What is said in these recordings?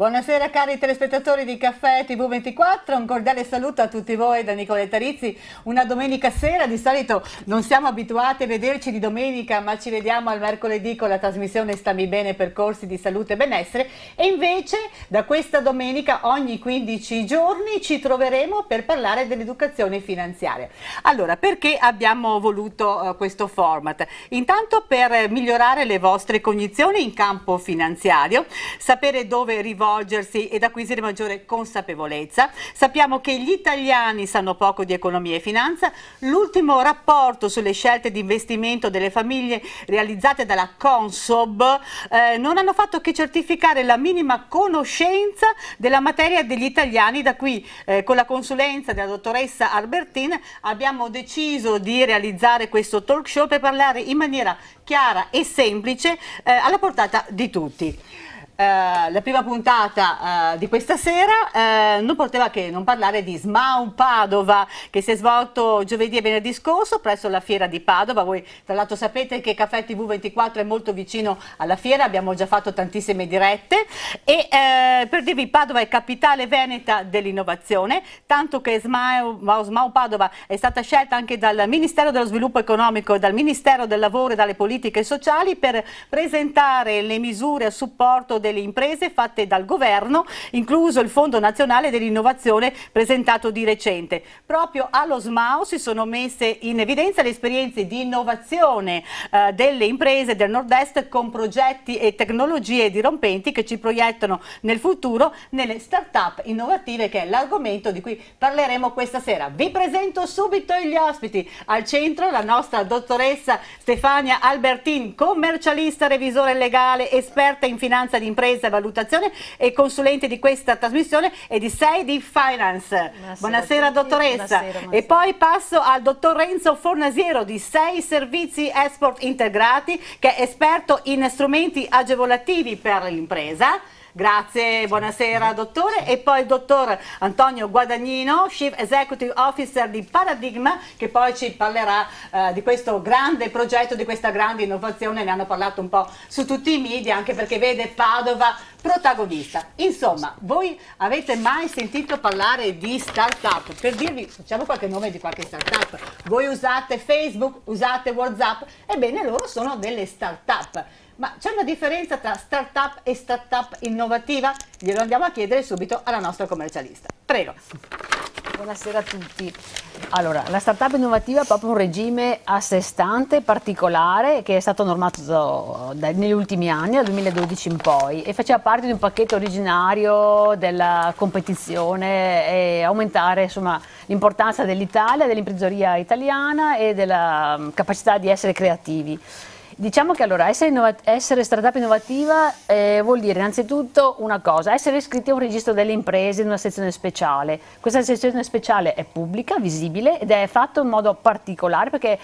Buonasera cari telespettatori di Caffè TV24, un cordiale saluto a tutti voi da Nicoletta Rizzi. Una domenica sera, di solito non siamo abituati a vederci di domenica, ma ci vediamo al mercoledì con la trasmissione Stammi Bene, percorsi di salute e benessere, e invece da questa domenica ogni 15 giorni ci troveremo per parlare dell'educazione finanziaria. Allora, perché abbiamo voluto questo format? Intanto per migliorare le vostre cognizioni in campo finanziario, sapere dove rivolgersi ed acquisire maggiore consapevolezza. Sappiamo che gli italiani sanno poco di economia e finanza. L'ultimo rapporto sulle scelte di investimento delle famiglie realizzate dalla Consob non hanno fatto che certificare la minima conoscenza della materia degli italiani. Da qui con la consulenza della dottoressa Albertin abbiamo deciso di realizzare questo talk show per parlare in maniera chiara e semplice alla portata di tutti. La prima puntata di questa sera non poteva che non parlare di SMAU Padova, che si è svolto giovedì e venerdì scorso presso la fiera di Padova. Voi tra l'altro sapete che Caffè TV24 è molto vicino alla fiera, abbiamo già fatto tantissime dirette e per dirvi, Padova è capitale veneta dell'innovazione, tanto che SMAU Padova è stata scelta anche dal Ministero dello Sviluppo Economico e dal Ministero del Lavoro e dalle Politiche Sociali per presentare le misure a supporto delle imprese fatte dal governo, incluso il Fondo Nazionale dell'Innovazione presentato di recente. Proprio allo SMAU si sono messe in evidenza le esperienze di innovazione delle imprese del Nord-Est con progetti e tecnologie dirompenti che ci proiettano nel futuro nelle start-up innovative, che è l'argomento di cui parleremo questa sera. Vi presento subito gli ospiti. Al centro la nostra dottoressa Stefania Albertin, commercialista, revisore legale, esperta in finanza di impresa e valutazione e consulente di questa trasmissione e di Sei Finance. Buonasera dottoressa. Buonasera. E poi passo al dottor Renzo Fornasiero di Sei Servizi Export Integrati, che è esperto in strumenti agevolativi per l'impresa. Grazie, buonasera dottore. E poi il dottor Antonio Guadagnino, Chief Executive Officer di Paradigma, che poi ci parlerà di questo grande progetto, di questa grande innovazione. Ne hanno parlato un po' su tutti i media, anche perché vede Padova protagonista. Insomma, voi avete mai sentito parlare di start-up? Per dirvi, facciamo qualche nome di qualche start-up. Voi usate Facebook, usate WhatsApp, ebbene loro sono delle start-up. Ma c'è una differenza tra start-up e start-up innovativa? Glielo andiamo a chiedere subito alla nostra commercialista. Prego. Buonasera a tutti. Allora, la startup innovativa è proprio un regime a sé stante, particolare, che è stato normato negli ultimi anni, dal 2012 in poi, e faceva parte di un pacchetto originario della competizione e aumentare l'importanza dell'Italia, dell'imprenditoria italiana e della capacità di essere creativi. Diciamo che allora essere startup innovativa vuol dire innanzitutto una cosa: essere iscritti a un registro delle imprese in una sezione speciale. Questa sezione speciale è pubblica, visibile, ed è fatta in modo particolare perché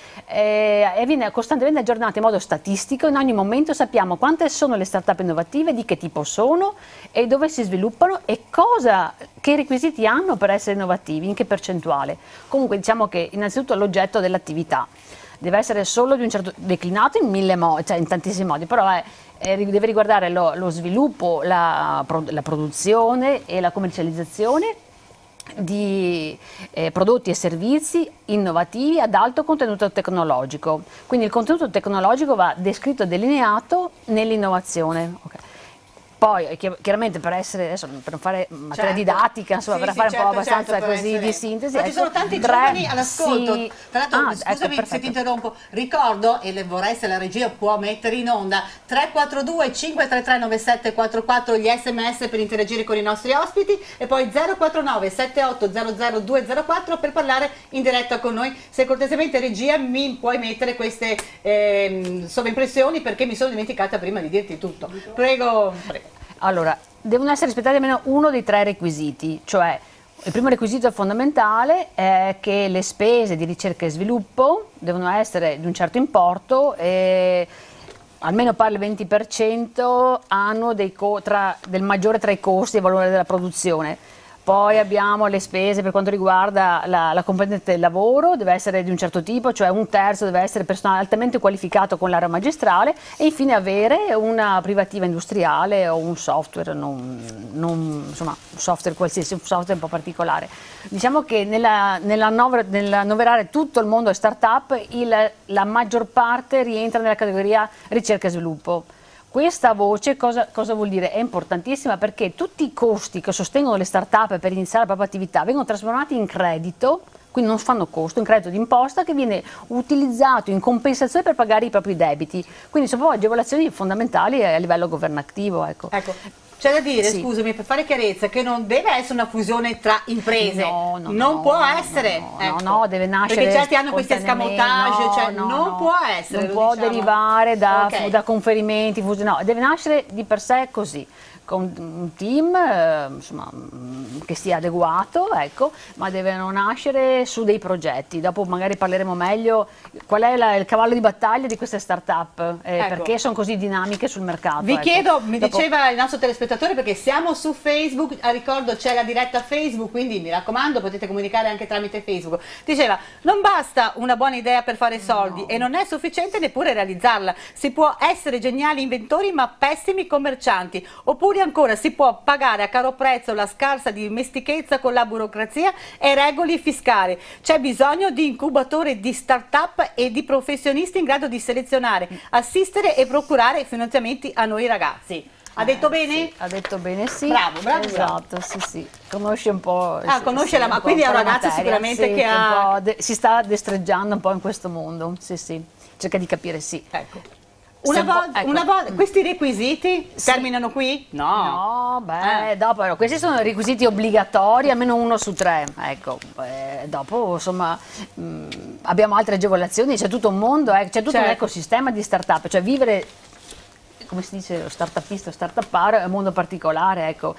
viene costantemente aggiornata in modo statistico. In ogni momento sappiamo quante sono le startup innovative, di che tipo sono e dove si sviluppano e che requisiti hanno per essere innovativi, in che percentuale. Comunque diciamo che innanzitutto l'oggetto dell'attività deve essere solo di un certo, declinato in mille modi, cioè in tantissimi modi, però deve riguardare lo sviluppo, la produzione e la commercializzazione di prodotti e servizi innovativi ad alto contenuto tecnologico. Quindi il contenuto tecnologico va descritto e delineato nell'innovazione. Okay. Poi chiaramente per non fare materia didattica, insomma, per fare un po' abbastanza così di sintesi. Ma ci sono tanti giovani all'ascolto. Tra l'altro, scusami se ti interrompo, ricordo, e vorrei se la regia può mettere in onda, 342 533 9744 gli sms per interagire con i nostri ospiti e poi 049 7800 204 per parlare in diretta con noi. Se cortesemente regia mi puoi mettere queste sovraimpressioni, perché mi sono dimenticata prima di dirti tutto. Prego. Allora, devono essere rispettati almeno uno dei tre requisiti, cioè il primo requisito fondamentale è che le spese di ricerca e sviluppo devono essere di un certo importo e almeno pari al 20% annuo del maggiore tra i costi e il valore della produzione. Poi abbiamo le spese per quanto riguarda la componente del lavoro, deve essere di un certo tipo, cioè un terzo deve essere personale altamente qualificato con laurea magistrale, e infine avere una privativa industriale o un software, insomma, un software qualsiasi, un software un po' particolare. Diciamo che nell'annoverare tutto il mondo startup, la maggior parte rientra nella categoria ricerca e sviluppo. Questa voce cosa vuol dire? È importantissima, perché tutti i costi che sostengono le start-up per iniziare la propria attività vengono trasformati in credito, quindi non fanno costo, un credito d'imposta che viene utilizzato in compensazione per pagare i propri debiti. Quindi sono proprio agevolazioni fondamentali a livello governativo. Ecco. C'è da dire, Sì. scusami, per fare chiarezza, che non deve essere una fusione tra imprese, non può essere. No, deve nascere. Perché certi hanno questi escamotage, cioè non può essere. Non può derivare da Ok. conferimenti, no, deve nascere di per sé così, con un team insomma, che sia adeguato, ecco, ma devono nascere su dei progetti. Dopo magari parleremo meglio qual è il cavallo di battaglia di queste start-up, perché sono così dinamiche sul mercato. Vi ecco. chiedo, mi diceva il nostro telespettatore, perché siamo su Facebook, ricordo c'è la diretta Facebook, quindi mi raccomando potete comunicare anche tramite Facebook. Diceva, non basta una buona idea per fare soldi e non è sufficiente neppure realizzarla, si può essere geniali inventori ma pessimi commercianti, oppure ancora si può pagare a caro prezzo la scarsa dimestichezza con la burocrazia e regole fiscali. C'è bisogno di incubatori di start-up e di professionisti in grado di selezionare, assistere e procurare finanziamenti a noi ragazzi. Ha detto bene? Sì, ha detto bene, sì. Bravo, esatto, sì. Conosce un po'. Conosce la quindi è un ragazzo sicuramente che ha. Si sta destreggiando un po' in questo mondo, sì. Cerca di capire, sì. Ecco. Una volta, questi requisiti terminano qui? No, dopo questi sono requisiti obbligatori, almeno 1 su 3. Ecco, dopo insomma abbiamo altre agevolazioni, c'è tutto un mondo, c'è tutto un ecosistema di start-up, cioè vivere, come si dice, lo start-upista, start-upare è un mondo particolare, ecco.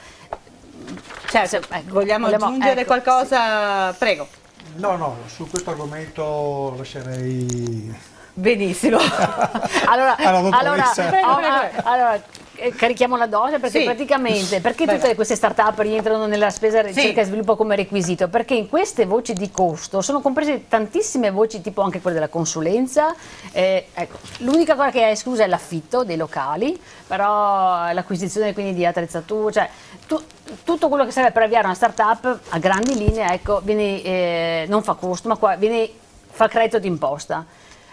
Certo, vogliamo aggiungere qualcosa? Sì. Prego. No, su questo argomento lascerei. Benissimo. allora, carichiamo la dose, perché praticamente, perché tutte queste start-up rientrano nella spesa ricerca e sviluppo come requisito? Perché in queste voci di costo sono comprese tantissime voci, tipo anche quelle della consulenza. Ecco, l'unica cosa che è esclusa è l'affitto dei locali, però l'acquisizione quindi di attrezzature, cioè tutto quello che serve per avviare una start-up a grandi linee, ecco, non fa costo, ma fa credito d'imposta.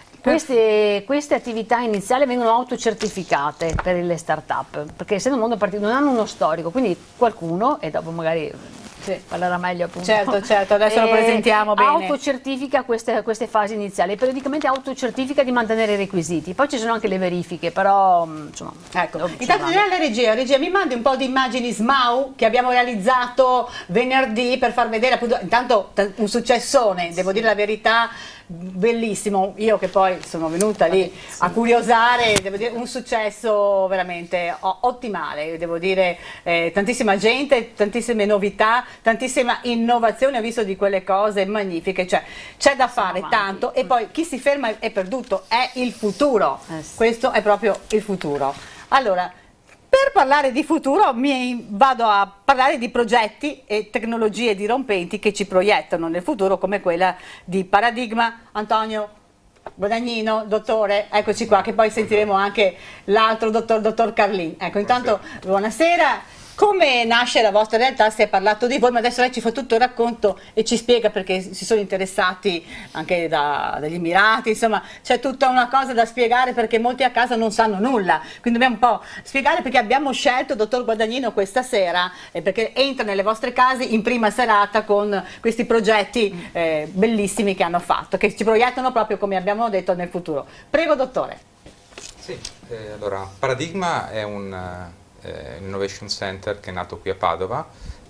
Queste attività iniziali vengono autocertificate per le start-up, perché essendo un mondo partito non hanno uno storico, quindi qualcuno, e dopo magari parlerà meglio appunto. Certo, adesso lo presentiamo bene. Autocertifica queste fasi iniziali e periodicamente autocertifica di mantenere i requisiti. Poi ci sono anche le verifiche, però insomma. Ecco. Intanto la regia mi mandi un po' di immagini SMAU che abbiamo realizzato venerdì per far vedere appunto, intanto un successone, devo dire la verità. Bellissimo, io che poi sono venuta lì a curiosare, devo dire un successo veramente ottimale, devo dire tantissima gente, tantissime novità, tantissima innovazione, ho visto di quelle cose magnifiche, cioè c'è da fare tanto e poi chi si ferma è perduto, è il futuro, questo è proprio il futuro. Allora, per parlare di futuro vado a parlare di progetti e tecnologie dirompenti che ci proiettano nel futuro, come quella di Paradigma. Antonio Guadagnino, dottore, eccoci qua, che poi sentiremo anche l'altro dottor Carlin. Ecco, intanto buonasera. Come nasce la vostra realtà? Si è parlato di voi, ma adesso lei ci fa tutto il racconto e ci spiega perché si sono interessati anche dagli Emirati, insomma c'è tutta una cosa da spiegare perché molti a casa non sanno nulla, quindi dobbiamo un po' spiegare perché abbiamo scelto il dottor Guadagnino questa sera, perché entra nelle vostre case in prima serata con questi progetti bellissimi che hanno fatto, che ci proiettano proprio, come abbiamo detto, nel futuro. Prego dottore. Sì, allora Paradigma è un Innovation Center che è nato qui a Padova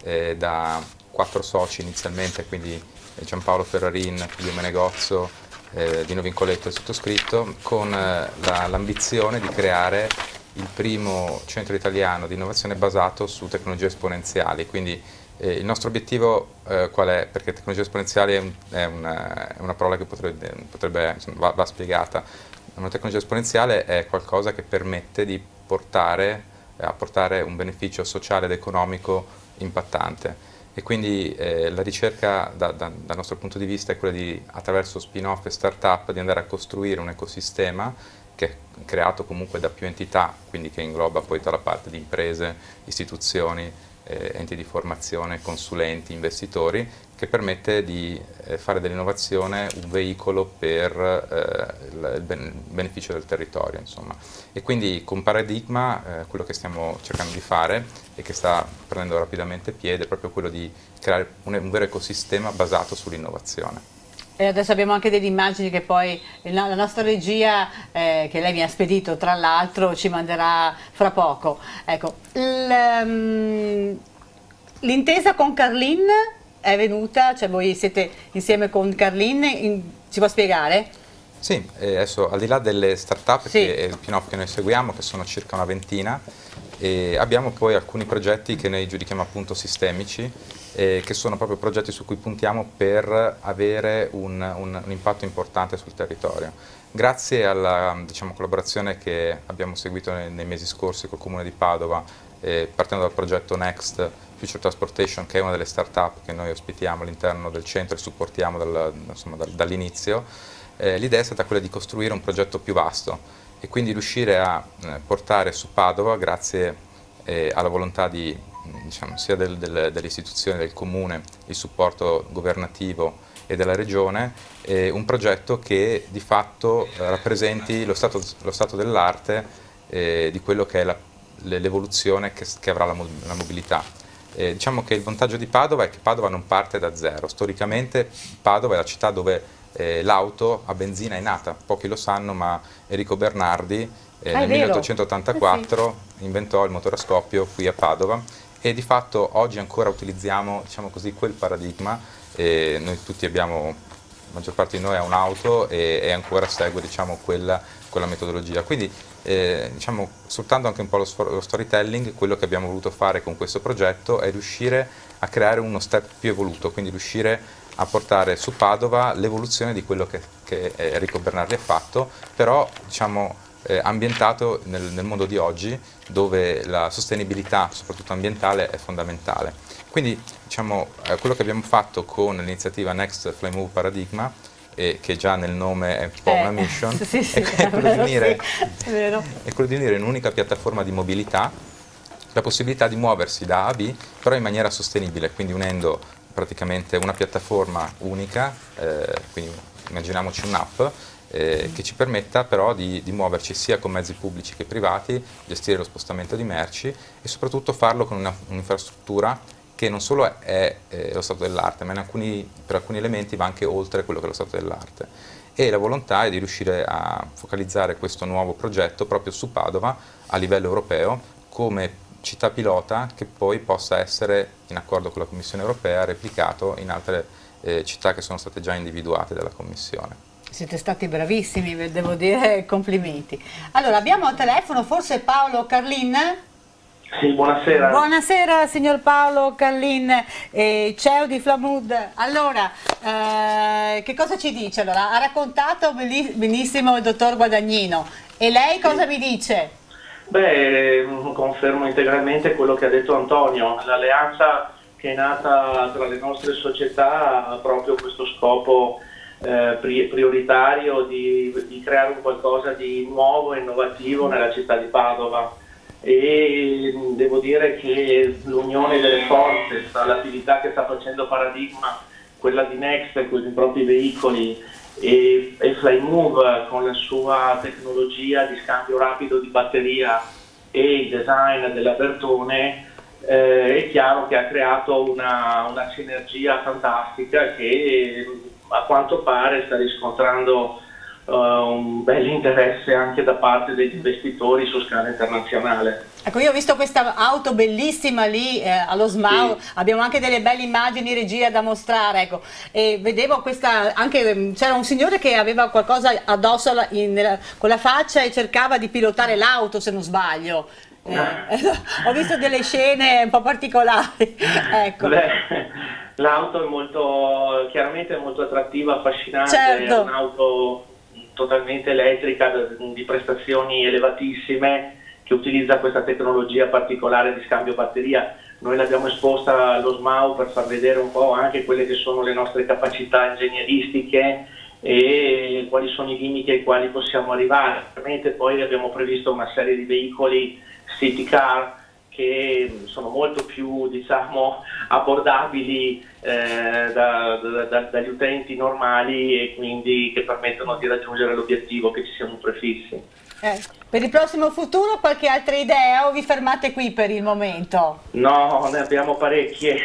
da 4 soci inizialmente, quindi Giampaolo Ferrarin, Giulio Menegozzo, Dino Vincoletto e sottoscritto, con l'ambizione di creare il primo centro italiano di innovazione basato su tecnologie esponenziali. Quindi il nostro obiettivo qual è? Perché tecnologie esponenziali è una parola che potrebbe insomma, va spiegata. Una tecnologia esponenziale è qualcosa che permette di portare un beneficio sociale ed economico impattante. e quindi la ricerca dal nostro punto di vista è quella di, attraverso spin-off e start-up, di andare a costruire un ecosistema che è creato comunque da più entità, quindi che ingloba poi tutta la parte di imprese, istituzioni, enti di formazione, consulenti, investitori, che permette di fare dell'innovazione un veicolo per il beneficio del territorio, insomma. E quindi con Paradigma quello che stiamo cercando di fare e che sta prendendo rapidamente piede è proprio quello di creare un vero ecosistema basato sull'innovazione. E adesso abbiamo anche delle immagini che poi la nostra regia, che lei mi ha spedito tra l'altro, ci manderà fra poco. Ecco, l'intesa con Carlin è venuta, cioè voi siete insieme con Carlin, ci può spiegare? Sì, adesso al di là delle start-up, sì, che è il spin-off che noi seguiamo, che sono circa una ventina, abbiamo poi alcuni progetti che noi giudichiamo appunto sistemici, che sono proprio progetti su cui puntiamo per avere un impatto importante sul territorio. Grazie alla, diciamo, collaborazione che abbiamo seguito nei mesi scorsi col Comune di Padova, partendo dal progetto Next Future Transportation, che è una delle start-up che noi ospitiamo all'interno del centro e supportiamo dall'inizio, l'idea è stata quella di costruire un progetto più vasto e quindi riuscire a portare su Padova, grazie alla volontà di, diciamo, sia delle istituzioni, del Comune, il supporto governativo e della Regione, un progetto che di fatto rappresenti lo stato dell'arte di quello che è l'evoluzione che avrà la mobilità. Diciamo che il vantaggio di Padova è che Padova non parte da zero. Storicamente Padova è la città dove l'auto a benzina è nata, pochi lo sanno, ma Enrico Bernardi nel 1884 inventò il motore a scoppio qui a Padova e di fatto oggi ancora utilizziamo, diciamo così, quel paradigma. Noi tutti abbiamo, la maggior parte di noi ha un'auto e ancora segue, diciamo, quella metodologia. Quindi diciamo, sfruttando anche un po' lo storytelling, quello che abbiamo voluto fare con questo progetto è riuscire a creare uno step più evoluto, quindi riuscire a portare su Padova l'evoluzione di quello che Enrico Bernardi ha fatto, però diciamo, ambientato nel mondo di oggi, dove la sostenibilità, soprattutto ambientale, è fondamentale. Quindi diciamo, quello che abbiamo fatto con l'iniziativa Next Fly Move Paradigma, che già nel nome è un po' una mission, è quello di unire in un'unica piattaforma di mobilità la possibilità di muoversi da A a B, però in maniera sostenibile, quindi unendo praticamente una piattaforma unica, quindi immaginiamoci un'app, che ci permetta però di muoverci sia con mezzi pubblici che privati, gestire lo spostamento di merci e soprattutto farlo con un'infrastruttura che non solo è lo stato dell'arte, ma per alcuni elementi va anche oltre quello che è lo stato dell'arte. E la volontà è di riuscire a focalizzare questo nuovo progetto proprio su Padova a livello europeo come città pilota, che poi possa essere, in accordo con la Commissione europea, replicato in altre città che sono state già individuate dalla Commissione. Siete stati bravissimi, devo dire, complimenti. Allora, abbiamo al telefono forse Paolo Carlin? Sì, buonasera. Buonasera signor Paolo Carlin, CEO di Flamud. Allora, che cosa ci dice? Allora, ha raccontato benissimo il dottor Guadagnino. E lei cosa mi dice? Beh, confermo integralmente quello che ha detto Antonio. L'alleanza che è nata tra le nostre società ha proprio questo scopo prioritario di creare un qualcosa di nuovo e innovativo nella città di Padova. E devo dire che l'unione delle forze tra l'attività che sta facendo Paradigma, quella di Next con i propri veicoli e Flymove con la sua tecnologia di scambio rapido di batteria e il design della Bertone, è chiaro che ha creato una sinergia fantastica che a quanto pare sta riscontrando un bel interesse anche da parte degli investitori su scala internazionale. Ecco, io ho visto questa auto bellissima lì allo SMAU, sì. Abbiamo anche delle belle immagini regia da mostrare, ecco. E vedevo questa, anche c'era un signore che aveva qualcosa addosso con la faccia e cercava di pilotare l'auto, se non sbaglio. Ho visto delle scene un po' particolari. Ecco. L'auto è chiaramente molto attrattiva, affascinante, certo. È un'auto totalmente elettrica di prestazioni elevatissime che utilizza questa tecnologia particolare di scambio batteria. noi l'abbiamo esposta allo SMAU per far vedere un po' anche quelle che sono le nostre capacità ingegneristiche e quali sono i limiti ai quali possiamo arrivare. Ovviamente poi abbiamo previsto una serie di veicoli city car che sono molto più, diciamo, abbordabili dagli utenti normali e quindi che permettono di raggiungere l'obiettivo che ci siamo prefissi. Per il prossimo futuro qualche altra idea o vi fermate qui per il momento? No, ne abbiamo parecchie,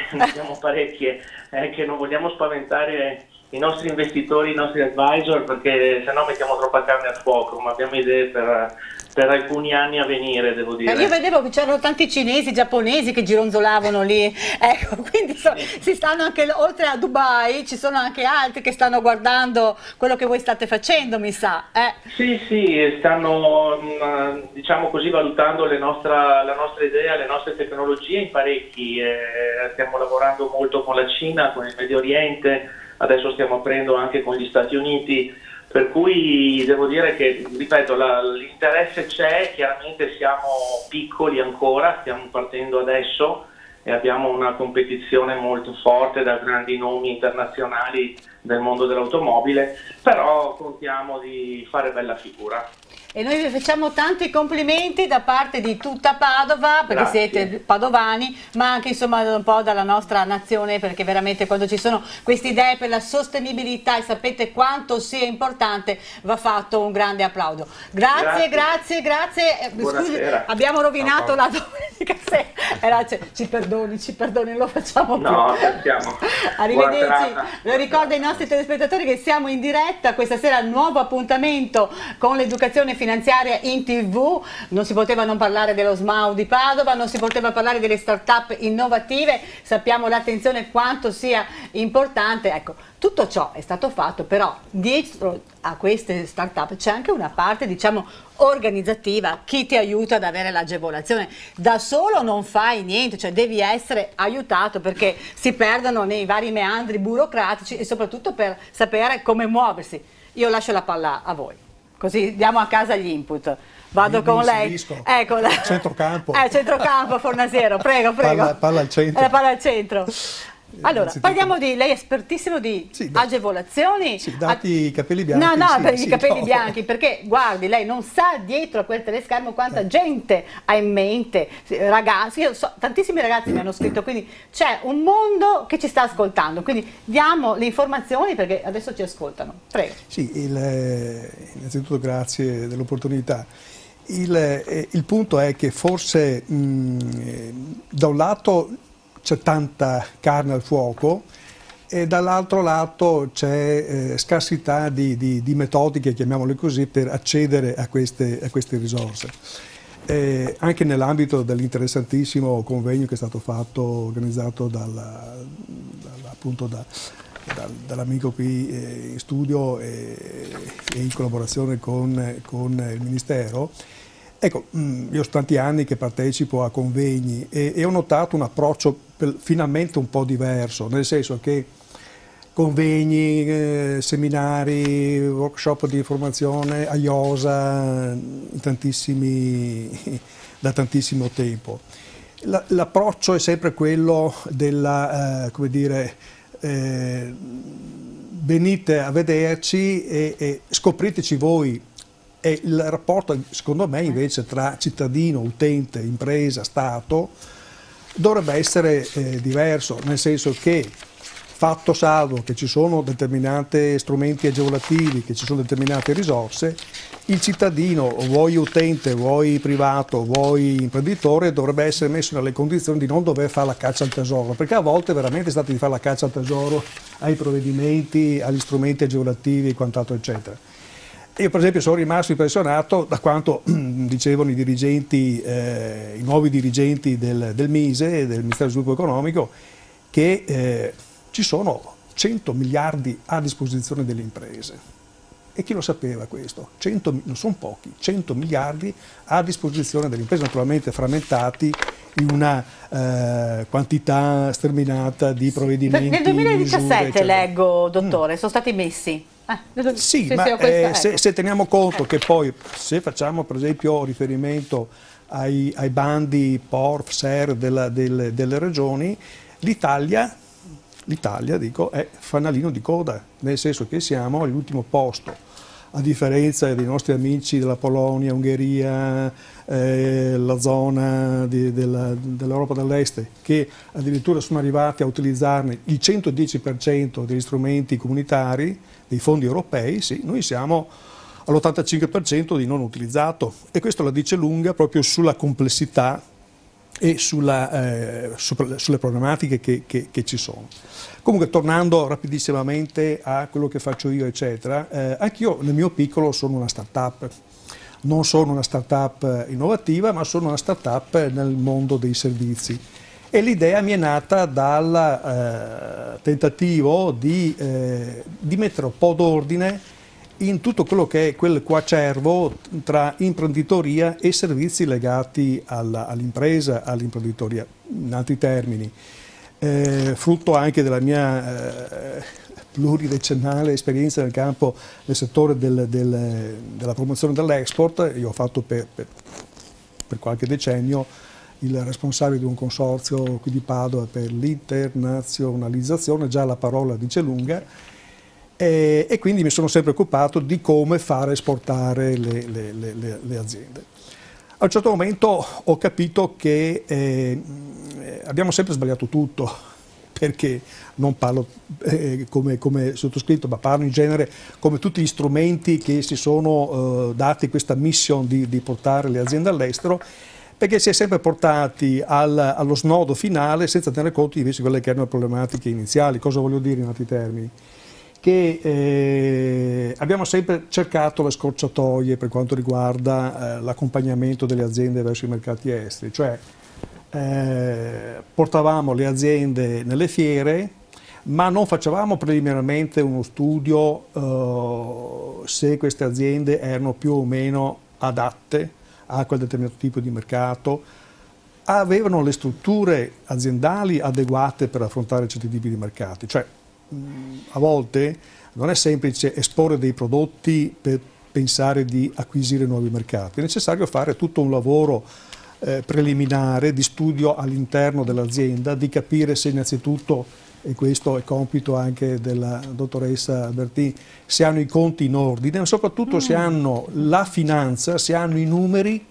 che non vogliamo spaventare i nostri investitori, i nostri advisor, perché sennò mettiamo troppa carne al fuoco, ma abbiamo idee per alcuni anni a venire, devo dire. Io vedevo che c'erano tanti cinesi, giapponesi che gironzolavano lì, ecco, quindi si stanno anche, oltre a Dubai, ci sono anche altri che stanno guardando quello che voi state facendo, mi sa. Sì, stanno, diciamo così, valutando la nostra idea, le nostre tecnologie in parecchi. Stiamo lavorando molto con la Cina, con il Medio Oriente, adesso stiamo aprendo anche con gli Stati Uniti. Per cui devo dire che, ripeto, l'interesse c'è, chiaramente siamo piccoli ancora, stiamo partendo adesso e abbiamo una competizione molto forte da grandi nomi internazionali del mondo dell'automobile, però contiamo di fare bella figura. E noi vi facciamo tanti complimenti da parte di tutta Padova, perché Grazie. siete padovani, ma anche insomma un po' dalla nostra nazione, perché veramente quando ci sono queste idee per la sostenibilità e sapete quanto sia importante, va fatto un grande applauso. Grazie. Scusi, abbiamo rovinato la domenica sera. Ci perdoni, lo facciamo più. No, scherziamo. Arrivederci. Lo ricordo ai nostri telespettatori che siamo in diretta questa sera, nuovo appuntamento con l'educazione finanziaria in TV. Non si poteva non parlare dello SMAU di Padova, non si poteva parlare delle start-up innovative, sappiamo l'attenzione quanto sia importante. Ecco, tutto ciò è stato fatto, però dietro a queste start-up c'è anche una parte, diciamo, organizzativa, chi ti aiuta ad avere l'agevolazione. Da solo non fai niente, cioè devi essere aiutato perché si perdono nei vari meandri burocratici e soprattutto per sapere come muoversi. Io lascio la palla a voi, così diamo a casa gli input. Vado con lei. Ecco, Centrocampo. Centrocampo, Fornasiero, prego. Palla al centro. Palla al centro. Allora, parliamo di, lei è espertissimo di agevolazioni. Sì, dati i capelli bianchi. Per i capelli bianchi, perché guardi, lei non sa dietro a quel teleschermo quanta gente ha in mente, ragazzi, io so, tantissimi ragazzi mi hanno scritto, quindi c'è un mondo che ci sta ascoltando, quindi diamo le informazioni perché adesso ci ascoltano. Prego. Sì, innanzitutto grazie dell'opportunità. Il punto è che forse da un lato c'è tanta carne al fuoco e dall'altro lato c'è scarsità di metodiche, chiamiamole così, per accedere a queste risorse. Anche nell'ambito dell'interessantissimo convegno che è stato fatto, organizzato dall'amico qui in studio e in collaborazione con il Ministero. Ecco, io ho tanti anni che partecipo a convegni e ho notato un approccio finalmente un po' diverso, nel senso che convegni, seminari, workshop di formazione a IOSA da tantissimo tempo. L'approccio è sempre quello della, come dire, venite a vederci e scopriteci voi. E il rapporto, secondo me, invece, tra cittadino, utente, impresa, Stato, dovrebbe essere diverso, nel senso che, fatto salvo che ci sono determinati strumenti agevolativi, che ci sono determinate risorse, il cittadino, vuoi utente, vuoi privato, vuoi imprenditore, dovrebbe essere messo nelle condizioni di non dover fare la caccia al tesoro, perché a volte veramente è stato di fare la caccia al tesoro ai provvedimenti, agli strumenti agevolativi e quant'altro, eccetera. Io per esempio sono rimasto impressionato da quanto dicevano i dirigenti, i nuovi dirigenti del MISE, del Ministero dello Sviluppo Economico, che ci sono 100 miliardi a disposizione delle imprese. E chi lo sapeva questo? Non sono pochi, 100 miliardi a disposizione delle imprese, naturalmente frammentati in una quantità sterminata di provvedimenti. Nel 2017 misure, leggo, dottore, sono stati messi. Sì, sì, ma sì, questa, se teniamo conto che poi, se facciamo per esempio riferimento ai bandi POR, SER delle regioni, l'Italia dico, è fanalino di coda, nel senso che siamo all'ultimo posto, a differenza dei nostri amici della Polonia, Ungheria, la zona dell'Europa dell'Est, che addirittura sono arrivati a utilizzarne il 110% degli strumenti comunitari, dei fondi europei. Sì, noi siamo all'85% di non utilizzato, e questo la dice lunga proprio sulla complessità e sulle problematiche che ci sono. Comunque, tornando rapidissimamente a quello che faccio io, eccetera, anch'io nel mio piccolo sono una start-up. Non sono una start-up innovativa, ma sono una start-up nel mondo dei servizi. E l'idea mi è nata dal tentativo di mettere un po' d'ordine in tutto quello che è quel coacervo tra imprenditoria e servizi legati all'impresa, all'imprenditoria, in altri termini. Frutto anche della mia pluridecennale esperienza nel settore della promozione dell'export. Io ho fatto per qualche decennio il responsabile di un consorzio qui di Padova per l'internazionalizzazione, già la parola dice lunga, e quindi mi sono sempre occupato di come fare esportare le aziende. A un certo momento ho capito che abbiamo sempre sbagliato tutto, perché non parlo come sottoscritto, ma parlo in genere come tutti gli strumenti che si sono dati questa mission di portare le aziende all'estero, perché si è sempre portati allo snodo finale senza tenere conto invece di quelle che erano le problematiche iniziali. Cosa voglio dire in altri termini? Che abbiamo sempre cercato le scorciatoie per quanto riguarda l'accompagnamento delle aziende verso i mercati esteri, cioè portavamo le aziende nelle fiere, ma non facevamo preliminarmente uno studio se queste aziende erano più o meno adatte a quel determinato tipo di mercato, avevano le strutture aziendali adeguate per affrontare certi tipi di mercati. Cioè, a volte non è semplice esporre dei prodotti per pensare di acquisire nuovi mercati, è necessario fare tutto un lavoro preliminare di studio all'interno dell'azienda, di capire se innanzitutto, e questo è compito anche della dottoressa Albertini, se hanno i conti in ordine, ma soprattutto se hanno la finanza, se hanno i numeri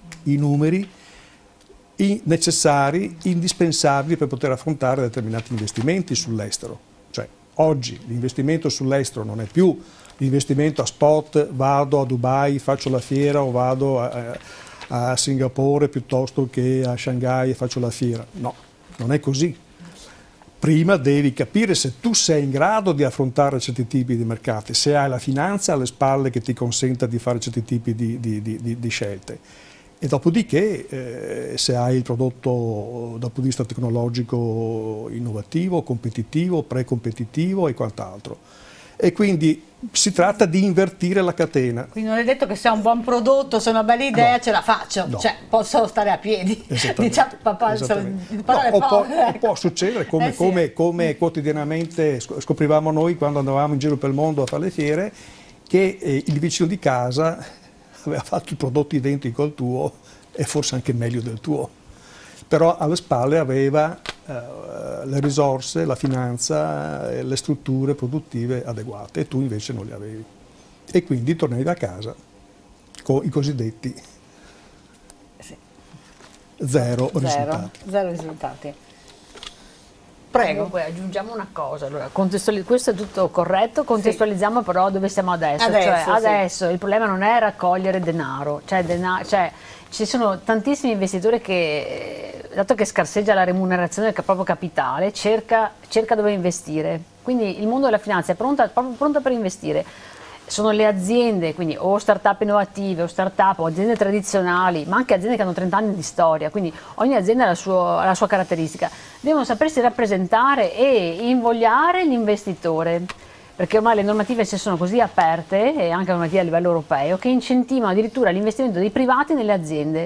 necessari, indispensabili per poter affrontare determinati investimenti sull'estero. Cioè, oggi l'investimento sull'estero non è più l'investimento a spot, vado a Dubai, faccio la fiera, o vado a Singapore piuttosto che a Shanghai e faccio la fiera. No, non è così. Prima devi capire se tu sei in grado di affrontare certi tipi di mercati, se hai la finanza alle spalle che ti consenta di fare certi tipi di scelte. E dopodiché se hai il prodotto dal punto di vista tecnologico innovativo, competitivo, precompetitivo e quant'altro. E quindi si tratta di invertire la catena. Quindi non è detto che se è un buon prodotto, se è una bella idea, no, ce la faccio, no. Cioè posso stare a piedi. Diciamo, papà, può succedere come quotidianamente scoprivamo noi quando andavamo in giro per il mondo a fare le fiere, che il vicino di casa aveva fatto i prodotti identici al tuo e forse anche meglio del tuo, però alle spalle aveva le risorse, la finanza, le strutture produttive adeguate, e tu invece non le avevi. E quindi tornavi a casa con i cosiddetti zero risultati. Zero risultati. Prego. Poi aggiungiamo una cosa, allora, questo è tutto corretto, contestualizziamo però dove siamo adesso. Adesso il problema non è raccogliere denaro, cioè ci sono tantissimi investitori che, dato che scarseggia la remunerazione del proprio capitale, cerca dove investire. Quindi il mondo della finanza è proprio pronto per investire. Sono le aziende, quindi o start-up innovative, o start-up, o aziende tradizionali, ma anche aziende che hanno 30 anni di storia, quindi ogni azienda ha la sua caratteristica. Devono sapersi rappresentare e invogliare l'investitore, perché ormai le normative si sono così aperte, e anche le normative a livello europeo, che incentivano addirittura l'investimento dei privati nelle aziende.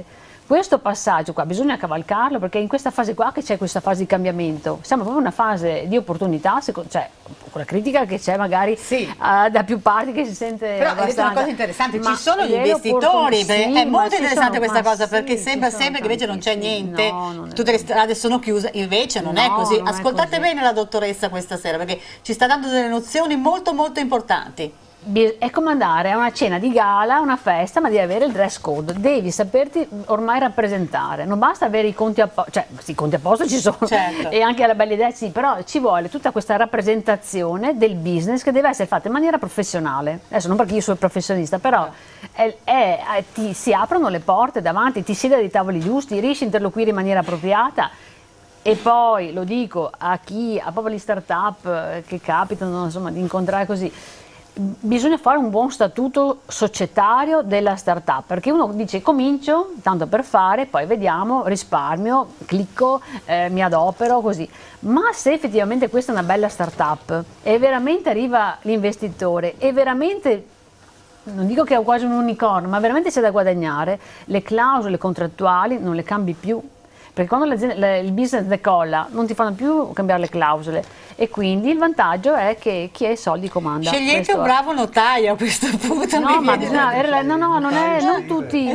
Questo passaggio qua bisogna cavalcarlo, perché in questa fase qua che c'è questa fase di cambiamento, siamo proprio in una fase di opportunità, cioè con la critica che c'è magari da più parti, che si sente però hai detto una cosa interessante, ci sono gli investitori, è molto interessante questa cosa, perché sembra sempre che invece non c'è niente, tutte le strade sono chiuse, invece non è così. Ascoltate bene la dottoressa questa sera, perché ci sta dando delle nozioni molto molto importanti. È come andare a una cena di gala, una festa, ma devi avere il dress code, devi saperti ormai rappresentare, non basta avere i conti a posto, cioè sì, i conti a posto ci sono, e anche la bella idea sì, però ci vuole tutta questa rappresentazione del business che deve essere fatta in maniera professionale. Adesso non perché io sono professionista, però si aprono le porte davanti, ti siedi ai tavoli giusti, riesci a interloquire in maniera appropriata. E poi lo dico a proprio gli start-up che capitano insomma di incontrare così, bisogna fare un buon statuto societario della startup, perché uno dice comincio tanto per fare, poi vediamo, risparmio, clicco, mi adopero così, ma se effettivamente questa è una bella startup e veramente arriva l'investitore e veramente, non dico che è quasi un unicorno, ma veramente c'è da guadagnare, le clausole contrattuali non le cambi più, perché quando il business decolla non ti fanno più cambiare le clausole, e quindi il vantaggio è che chi ha i soldi comanda. Scegliete un bravo notaio a questo punto. No, ma non tutti,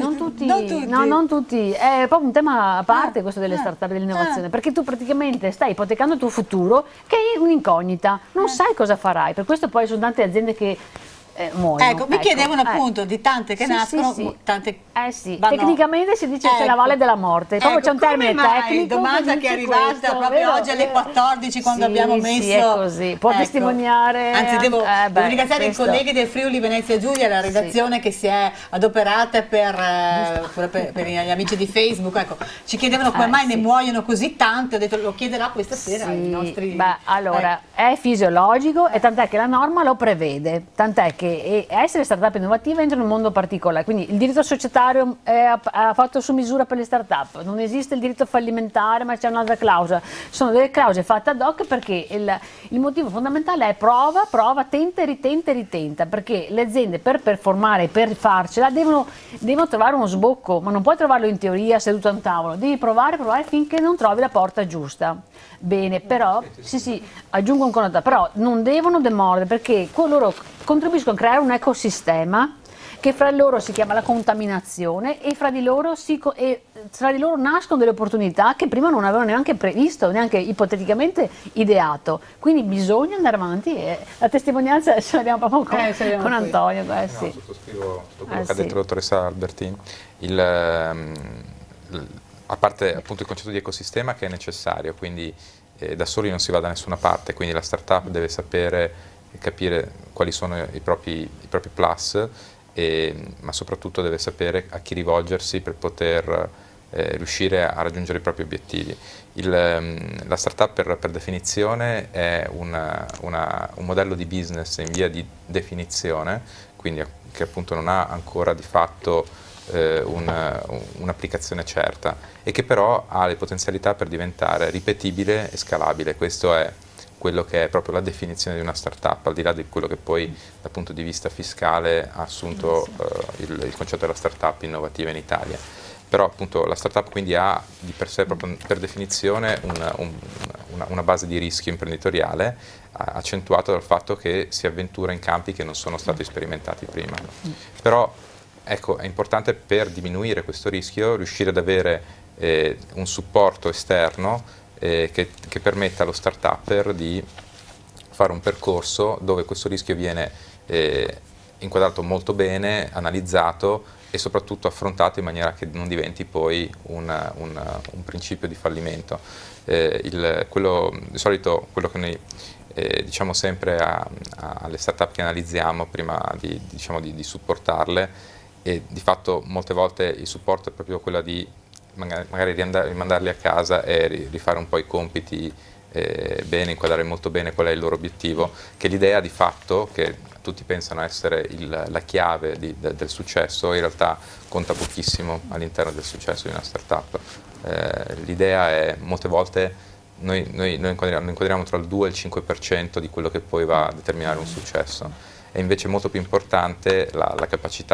è proprio un tema a parte questo delle startup e dell'innovazione, perché tu praticamente stai ipotecando il tuo futuro, che è un'incognita, non sai cosa farai, per questo poi sono tante aziende che muoiono. Ecco, mi chiedevano appunto di tante che nascono, tante tecnicamente si dice c'è la valle della morte, proprio c'è un termine tecnico. Domanda che è arrivata proprio oggi alle 14 quando abbiamo messo. È così, può testimoniare. Anzi, devo ringraziare i colleghi del Friuli Venezia Giulia, la redazione che si è adoperata per gli amici di Facebook. Ecco, ci chiedevano come mai ne muoiono così tante, ho detto lo chiederà questa sera ai nostri. Allora, è fisiologico, e tant'è che la norma lo prevede, tant'è che essere startup innovativa entra in un mondo particolare, quindi il diritto societario è fatto su misura per le startup, non esiste il diritto fallimentare, ma c'è un'altra clausola, sono delle clausole fatte ad hoc, perché il motivo fondamentale è prova, tenta e ritenta, perché le aziende per performare, per farcela, devono trovare uno sbocco, ma non puoi trovarlo in teoria seduto a un tavolo, devi provare finché non trovi la porta giusta. Bene, però, aggiungo un connotato, però non devono demordere, perché loro contribuiscono a creare un ecosistema che fra loro si chiama la contaminazione, e fra di loro nascono delle opportunità che prima non avevano neanche previsto, neanche ipoteticamente ideato. Quindi bisogna andare avanti, e la testimonianza ce l'abbiamo proprio con Antonio. Sottoscrivo quello che ha detto la dottoressa Albertini. A parte appunto il concetto di ecosistema, che è necessario, quindi da soli non si va da nessuna parte, quindi la startup deve sapere e capire quali sono i propri plus, ma soprattutto deve sapere a chi rivolgersi per poter riuscire a raggiungere i propri obiettivi. La startup per definizione è un modello di business in via di definizione, quindi che appunto non ha ancora di fatto un'applicazione certa, e che però ha le potenzialità per diventare ripetibile e scalabile. Questo è quello che è proprio la definizione di una startup, al di là di quello che poi dal punto di vista fiscale ha assunto il concetto della startup innovativa in Italia. Però appunto la startup quindi ha di per sé, proprio per definizione, una base di rischio imprenditoriale accentuata dal fatto che si avventura in campi che non sono stati sperimentati prima. Però ecco, è importante, per diminuire questo rischio, riuscire ad avere un supporto esterno che permetta allo start-upper di fare un percorso dove questo rischio viene inquadrato molto bene, analizzato e soprattutto affrontato in maniera che non diventi poi un principio di fallimento. Di solito quello che noi diciamo sempre alle start-up che analizziamo prima di supportarle, e di fatto molte volte il supporto è proprio quello di magari rimandarli a casa e rifare un po' i compiti bene, inquadrare molto bene qual è il loro obiettivo, che l'idea di fatto, che tutti pensano essere la chiave del successo, in realtà conta pochissimo all'interno del successo di una startup. L'idea è, molte volte noi inquadriamo tra il 2 e il 5% di quello che poi va a determinare un successo. È invece molto più importante la capacità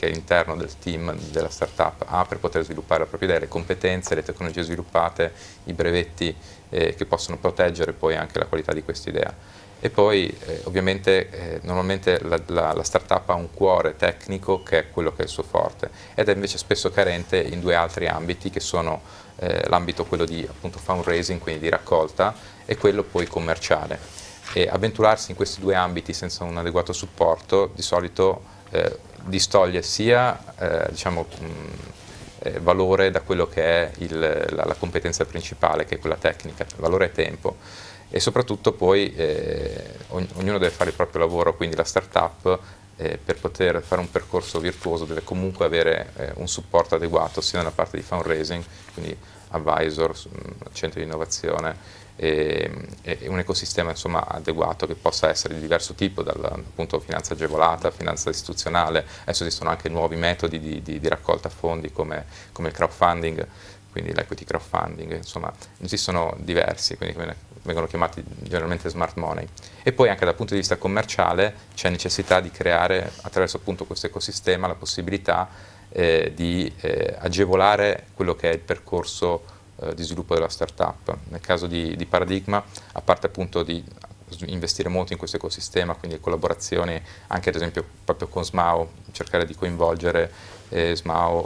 che all'interno del team della startup ha per poter sviluppare la propria idea, le competenze, le tecnologie sviluppate, i brevetti che possono proteggere poi anche la qualità di questa idea. E poi ovviamente normalmente la startup ha un cuore tecnico che è quello che è il suo forte, ed è invece spesso carente in due altri ambiti che sono l'ambito quello di appunto fundraising, quindi di raccolta, e quello poi commerciale. E avventurarsi in questi due ambiti senza un adeguato supporto di solito distoglie sia diciamo, valore da quello che è la competenza principale, che è quella tecnica, valore e tempo. E soprattutto poi ognuno deve fare il proprio lavoro, quindi la startup per poter fare un percorso virtuoso deve comunque avere un supporto adeguato sia nella parte di fundraising, quindi advisor, centri di innovazione, e un ecosistema insomma adeguato che possa essere di diverso tipo, appunto finanza agevolata, finanza istituzionale. Adesso esistono anche nuovi metodi di raccolta fondi come il crowdfunding, quindi l'equity crowdfunding, insomma esistono diversi, quindi vengono chiamati generalmente smart money. E poi anche dal punto di vista commerciale c'è necessità di creare attraverso appunto questo ecosistema la possibilità di agevolare quello che è il percorso di sviluppo della startup. Nel caso di Paradigma, a parte appunto di investire molto in questo ecosistema, quindi collaborazioni anche ad esempio proprio con SMAO, cercare di coinvolgere SMAO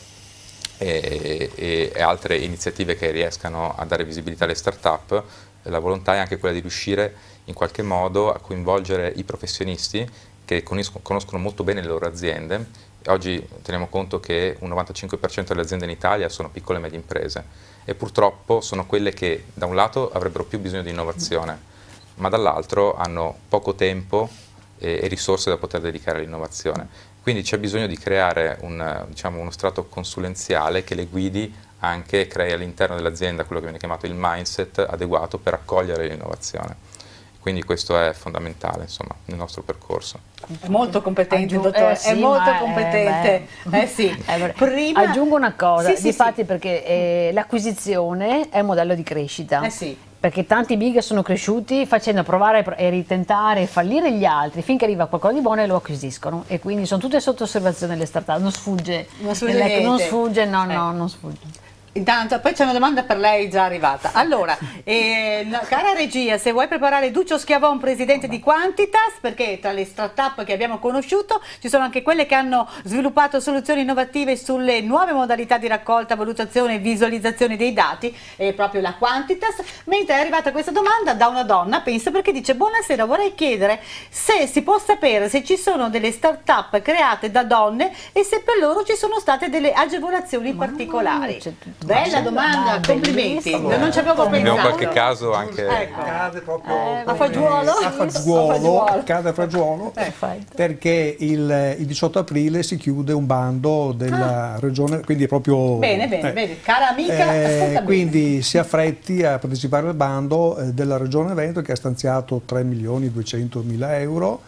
e altre iniziative che riescano a dare visibilità alle start-up, la volontà è anche quella di riuscire in qualche modo a coinvolgere i professionisti che conoscono molto bene le loro aziende. Oggi teniamo conto che un 95% delle aziende in Italia sono piccole e medie imprese e purtroppo sono quelle che da un lato avrebbero più bisogno di innovazione, ma dall'altro hanno poco tempo e risorse da poter dedicare all'innovazione. Quindi c'è bisogno di creare diciamo, uno strato consulenziale che le guidi anche e crei all'interno dell'azienda quello che viene chiamato il mindset adeguato per accogliere l'innovazione. Quindi questo è fondamentale, insomma, nel nostro percorso. È molto competente, dottore, sì, è molto competente. Sì. Prima... Aggiungo una cosa, sì, difatti perché l'acquisizione è un modello di crescita. Sì. Perché tanti big sono cresciuti facendo provare e ritentare e fallire gli altri finché arriva qualcosa di buono e lo acquisiscono, e quindi sono tutte sotto osservazione le start-up, non sfugge niente. Non sfugge. Intanto, poi c'è una domanda per lei già arrivata. Allora, cara regia, se vuoi preparare Duccio Schiavon, presidente di Quantitas, perché tra le start-up che abbiamo conosciuto ci sono anche quelle che hanno sviluppato soluzioni innovative sulle nuove modalità di raccolta, valutazione e visualizzazione dei dati, proprio la Quantitas, mentre è arrivata questa domanda da una donna, penso, perché dice: buonasera, vorrei chiedere se si può sapere se ci sono delle start-up create da donne e se per loro ci sono state delle agevolazioni particolari. Bella domanda, complimenti, non ci avevo pensato. Abbiamo qualche caso anche... Cade proprio a fagiolo? Cade a fagiolo, perché il 18 aprile si chiude un bando della regione, quindi è proprio... Bene, cara amica, quindi si affretti a partecipare al bando della regione Veneto, che ha stanziato 3.200.000 euro.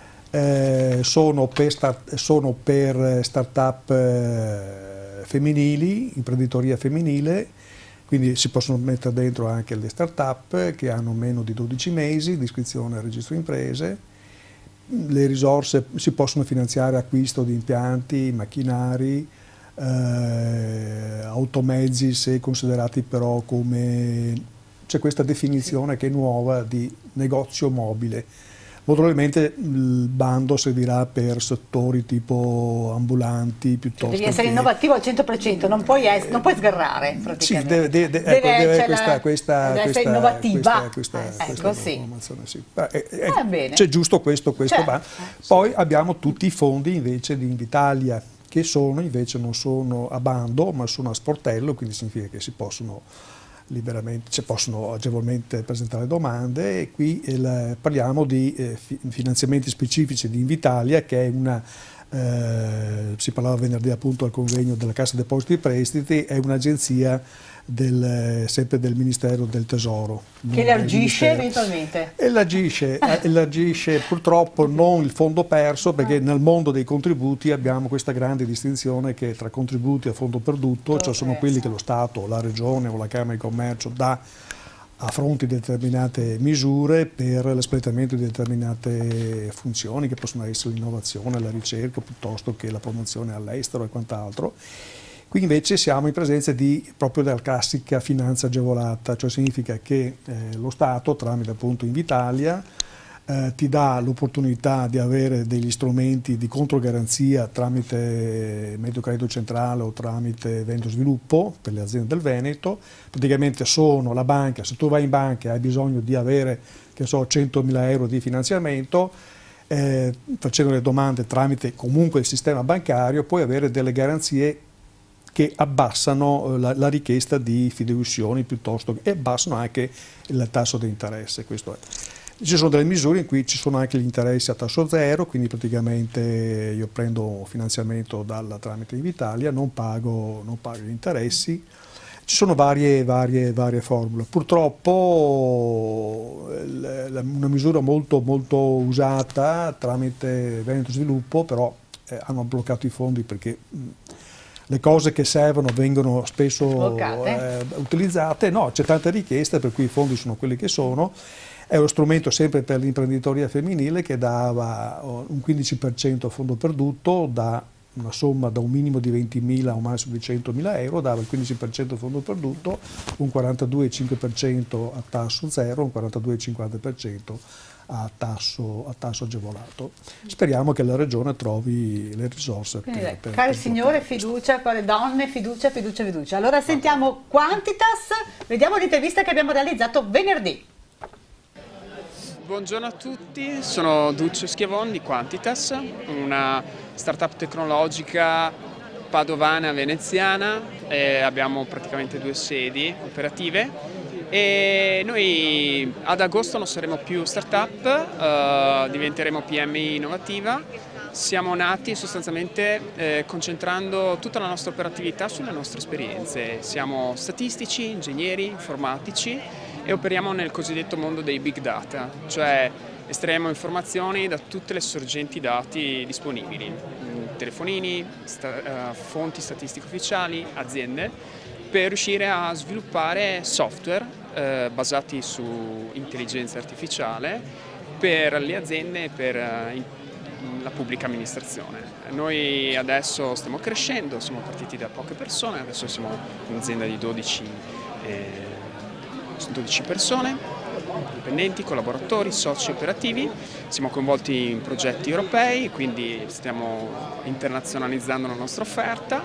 Sono per start-up femminili, imprenditoria femminile, quindi si possono mettere dentro anche le start-up che hanno meno di 12 mesi di iscrizione al registro imprese. Le risorse si possono finanziare acquisto di impianti, macchinari, automezzi, se considerati però come... c'è questa definizione che è nuova di negozio mobile. Probabilmente il bando servirà per settori tipo ambulanti piuttosto. Devi essere innovativo al 100%, non puoi sgarrare praticamente. Sì, deve essere innovativa. Informazione, sì. C'è giusto questo bando. Poi abbiamo tutti i fondi invece di Invitalia, che invece non sono a bando ma sono a sportello, quindi significa che si possono liberamente, possono agevolmente presentare domande, e qui parliamo di finanziamenti specifici di Invitalia, che è una, si parlava venerdì appunto al convegno della Cassa Depositi e Prestiti, è un'agenzia sempre del Ministero del Tesoro. Che elargisce eventualmente? Elargisce purtroppo non il fondo perso, perché nel mondo dei contributi abbiamo questa grande distinzione che tra contributi a fondo perduto, cioè sono quelli che lo Stato, la Regione o la Camera di Commercio dà affronti determinate misure per l'espletamento di determinate funzioni che possono essere l'innovazione, la ricerca, piuttosto che la promozione all'estero e quant'altro. Qui invece siamo in presenza proprio della classica finanza agevolata, cioè significa che lo Stato, tramite appunto Invitalia, ti dà l'opportunità di avere degli strumenti di controgaranzia tramite Mediocredito Centrale o tramite Veneto Sviluppo per le aziende del Veneto. Praticamente sono la banca, se tu vai in banca e hai bisogno di avere, che so, 100.000 euro di finanziamento, facendo le domande tramite comunque il sistema bancario, puoi avere delle garanzie che abbassano la richiesta di fideiussioni piuttosto e abbassano anche il tasso di interesse. Questo è. Ci sono delle misure in cui ci sono anche gli interessi a tasso zero, quindi praticamente io prendo finanziamento tramite Invitalia, non pago gli interessi. Ci sono varie formule. Purtroppo una misura molto usata tramite Veneto Sviluppo, però hanno bloccato i fondi perché le cose che servono vengono spesso utilizzate. No, c'è tanta richiesta, per cui i fondi sono quelli che sono. È uno strumento sempre per l'imprenditoria femminile che dava un 15% a fondo perduto, da una somma da un minimo di 20.000 a un massimo di 100.000 euro, dava il 15% a fondo perduto, un 42,5% a tasso zero, un 42,50% a tasso agevolato. Speriamo che la Regione trovi le risorse. Cari signore, fiducia, care donne, fiducia. Allora sentiamo Quantitas, vediamo l'intervista che abbiamo realizzato venerdì. Buongiorno a tutti, sono Duccio Schiavon di Quantitas, una startup tecnologica padovana veneziana, abbiamo praticamente 2 sedi operative e noi ad agosto non saremo più startup, diventeremo PMI innovativa. Siamo nati sostanzialmente concentrando tutta la nostra operatività sulle nostre esperienze. Siamo statistici, ingegneri, informatici e operiamo nel cosiddetto mondo dei big data, cioè estraiamo informazioni da tutte le sorgenti dati disponibili, telefonini, fonti statistiche ufficiali, aziende, per riuscire a sviluppare software basati su intelligenza artificiale per le aziende e per la pubblica amministrazione. Noi adesso stiamo crescendo, siamo partiti da poche persone, adesso siamo un'azienda di 12 persone, dipendenti, collaboratori, soci operativi, siamo coinvolti in progetti europei, quindi stiamo internazionalizzando la nostra offerta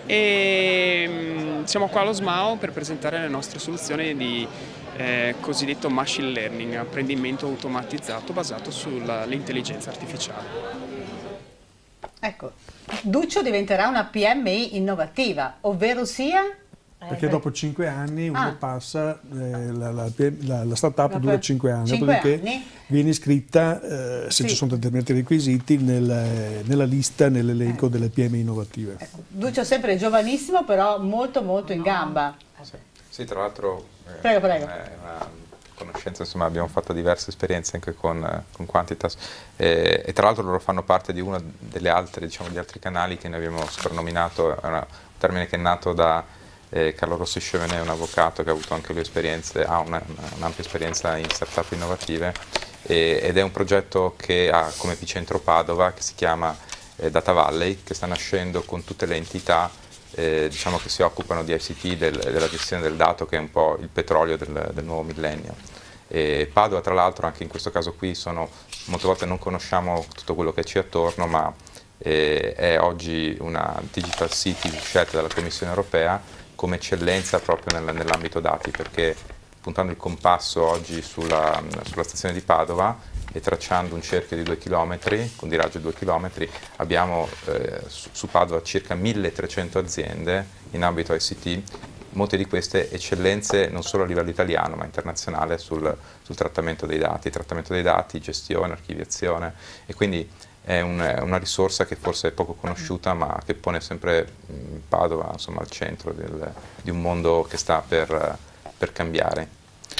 e siamo qua allo SMAO per presentare le nostre soluzioni di cosiddetto machine learning, apprendimento automatizzato basato sull'intelligenza artificiale. Ecco, Duccio diventerà una PMI innovativa, ovvero sia? Perché dopo 5 anni uno passa, la startup dura 5 anni, dopodiché viene iscritta, se ci sono determinati requisiti, nella lista, nell'elenco delle PMI innovative. Ecco, Duccio sempre giovanissimo, però molto in gamba. Sì, tra l'altro prego. È una conoscenza, insomma, abbiamo fatto diverse esperienze anche con Quantitas e tra l'altro loro fanno parte di una delle altre, diciamo, gli altri canali che noi abbiamo soprannominato, è un termine che è nato da Carlo Rossi Chevenet, un avvocato che ha avuto anche lui esperienze, ha un'ampia esperienza in startup innovative ed è un progetto che ha come epicentro Padova, che si chiama Data Valley, che sta nascendo con tutte le entità diciamo che si occupano di ICT, della gestione del dato, che è un po' il petrolio del nuovo millennio. Padova, tra l'altro, anche in questo caso qui, molte volte non conosciamo tutto quello che c'è attorno, ma è oggi una Digital City scelta dalla Commissione Europea come eccellenza proprio nell'ambito dati, perché puntando il compasso oggi sulla stazione di Padova e tracciando un cerchio di 2 km, con diraggio di 2 km, abbiamo su Padova circa 1300 aziende in ambito ICT, molte di queste eccellenze non solo a livello italiano ma internazionale sul trattamento dei dati, gestione, archiviazione, e quindi è una risorsa che forse è poco conosciuta ma che pone sempre Padova, insomma, al centro di un mondo che sta per cambiare.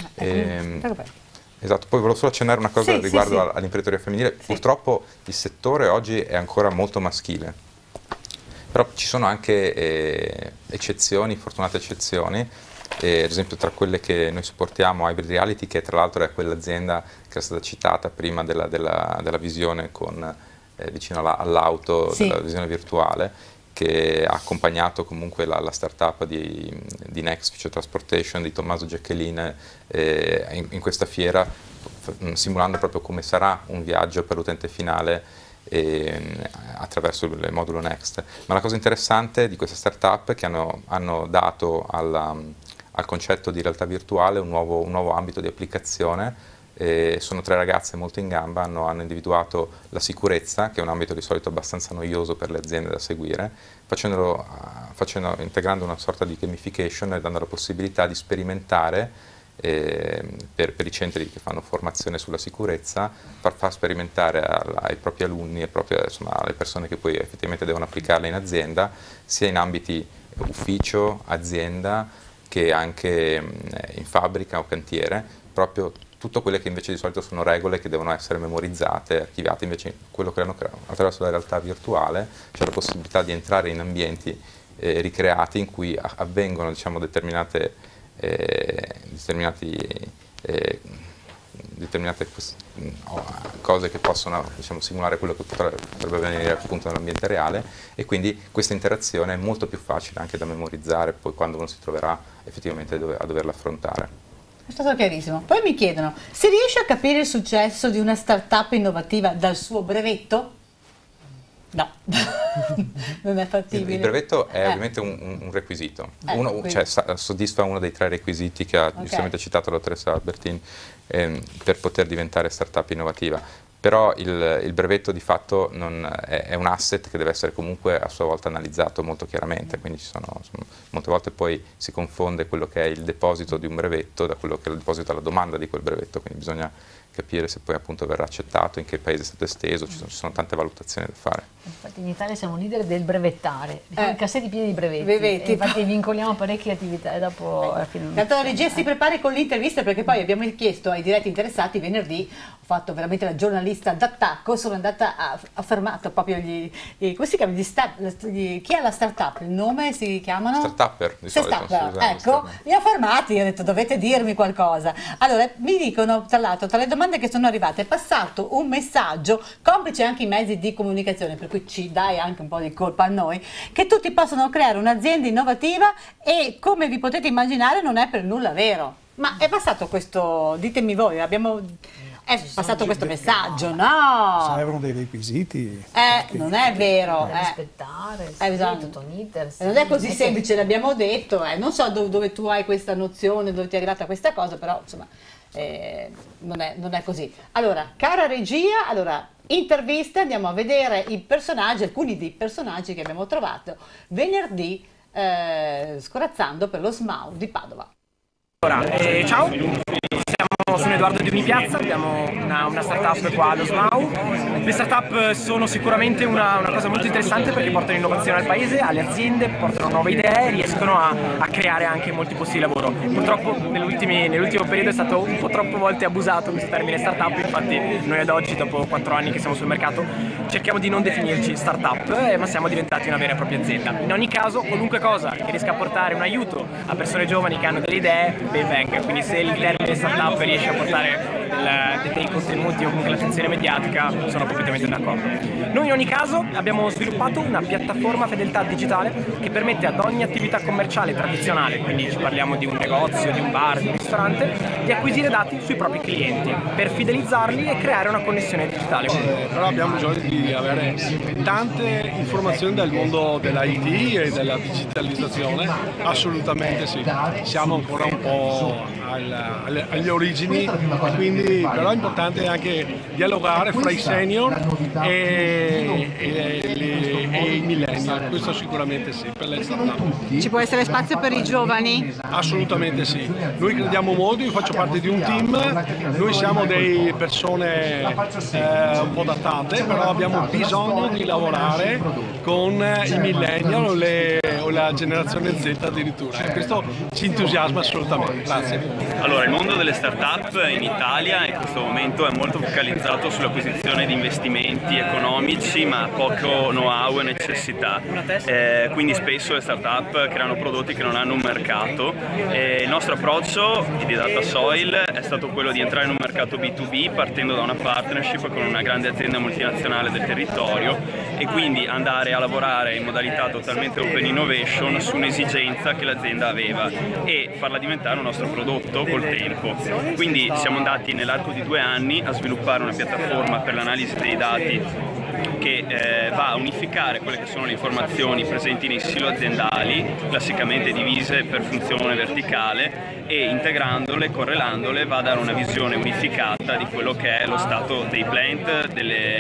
Esatto, poi volevo solo accennare una cosa riguardo all'imprenditoria femminile. Purtroppo il settore oggi è ancora molto maschile, però ci sono anche eccezioni, fortunate eccezioni, ad esempio tra quelle che noi supportiamo Hybrid Reality, che tra l'altro è quell'azienda che è stata citata prima della visione vicino all'auto, sì, della visione virtuale, che ha accompagnato comunque la startup di Next Future Transportation di Tommaso Giacchellin in questa fiera, simulando proprio come sarà un viaggio per l'utente finale attraverso il modulo Next. Ma la cosa interessante di questa startup è che hanno dato al concetto di realtà virtuale un nuovo ambito di applicazione. Sono 3 ragazze molto in gamba, hanno individuato la sicurezza, che è un ambito di solito abbastanza noioso per le aziende da seguire, integrando una sorta di gamification e dando la possibilità di sperimentare per i centri che fanno formazione sulla sicurezza, far sperimentare ai propri alunni e alle persone che poi effettivamente devono applicarla in azienda, sia in ambiti ufficio, azienda, che anche in fabbrica o cantiere, proprio tutto quelle che invece di solito sono regole che devono essere memorizzate, archiviate. Invece quello che hanno creato attraverso la realtà virtuale c'è la possibilità di entrare in ambienti ricreati in cui avvengono, diciamo, determinate cose che possono, diciamo, simulare quello che potrebbe avvenire appunto nell'ambiente reale, e quindi questa interazione è molto più facile anche da memorizzare poi quando uno si troverà effettivamente a doverla affrontare. È stato chiarissimo. Poi mi chiedono, si riesce a capire il successo di una startup innovativa dal suo brevetto? No, non è fattibile. Il brevetto è ovviamente un requisito, soddisfa uno dei 3 requisiti che ha giustamente citato la dottoressa Albertini per poter diventare startup innovativa. Però il brevetto di fatto è un asset che deve essere comunque a sua volta analizzato molto chiaramente, quindi molte volte poi si confonde quello che è il deposito di un brevetto da quello che è il deposito alla domanda di quel brevetto, quindi bisogna capire se poi appunto verrà accettato, in che paese è stato esteso, ci sono tante valutazioni da fare. Infatti in Italia siamo leader del brevettare, cassetti pieni di brevetti. Infatti vincoliamo parecchie attività e dopo Tanto la regia si prepari con l'intervista, perché poi abbiamo chiesto ai diretti interessati venerdì, ho fatto veramente la giornalista d'attacco, sono andata a fermato proprio come si chiama? Chi è la startup? Il nome si chiamano? Startupper di solito. Ecco, li ho fermati, ho detto dovete dirmi qualcosa. Allora, mi dicono tra l'altro, tra le domande che sono arrivate, è passato un messaggio, complice anche i mezzi di comunicazione, per cui ci dai anche un po' di colpa a noi, che tutti possono creare un'azienda innovativa e, come vi potete immaginare, non è per nulla vero. Ma è passato questo, ditemi voi, è passato questo messaggio, no? Servono dei requisiti. Non è vero. rispettare, tutto un iter. Non è così semplice, l'abbiamo detto, non so dove tu hai questa nozione, dove ti è arrivata questa cosa, però insomma non è così. Allora, cara regia, intervista, andiamo a vedere i personaggi, alcuni dei personaggi che abbiamo trovato venerdì scorazzando per lo SMAU di Padova. Allora, ciao, sono Edoardo di Unipiazza, abbiamo una startup qua allo SMAU. Le startup sono sicuramente una cosa molto interessante perché portano innovazione al paese, alle aziende, portano nuove idee e riescono a creare anche molti posti di lavoro. Purtroppo nell'ultimo periodo è stato un po' troppo volte abusato questo termine startup, infatti noi ad oggi, dopo 4 anni che siamo sul mercato, cerchiamo di non definirci startup, ma siamo diventati una vera e propria azienda. In ogni caso, qualunque cosa che riesca a portare un aiuto a persone giovani che hanno delle idee, ben venga. Quindi se il termine startup riesce a portare dei contenuti o comunque l'attenzione mediatica, sono completamente d'accordo. Noi in ogni caso abbiamo sviluppato una piattaforma fedeltà digitale che permette ad ogni attività commerciale tradizionale, quindi ci parliamo di un negozio, di un bar, di un ristorante, di acquisire dati sui propri clienti per fidelizzarli e creare una connessione digitale. Però abbiamo bisogno di avere tante informazioni dal mondo dell'IT e della digitalizzazione, assolutamente sì. Siamo ancora un po' alle origini, quindi però è importante anche dialogare fra i senior e i millennial, questo sicuramente sì, per le startup. Ci può essere spazio per i giovani? Assolutamente sì, noi crediamo molto, io faccio parte di un team, noi siamo delle persone un po' datate, però abbiamo bisogno di lavorare con i millennial o la generazione Z addirittura, e questo ci entusiasma assolutamente. Grazie. Allora, il mondo delle start-up in Italia in questo momento è molto focalizzato sull'acquisizione di investimenti aspetti economici ma poco know-how e necessità, quindi spesso le start-up creano prodotti che non hanno un mercato. Il nostro approccio di DataSoil è stato quello di entrare in un mercato B2B partendo da una partnership con una grande azienda multinazionale del territorio e quindi andare a lavorare in modalità totalmente open innovation su un'esigenza che l'azienda aveva e farla diventare un nostro prodotto col tempo. Quindi siamo andati nell'arco di 2 anni a sviluppare una piattaforma per l'analisi dei dati che va a unificare quelle che sono le informazioni presenti nei silo aziendali, classicamente divise per funzione verticale, e integrandole, correlandole, va a dare una visione unificata di quello che è lo stato dei plant,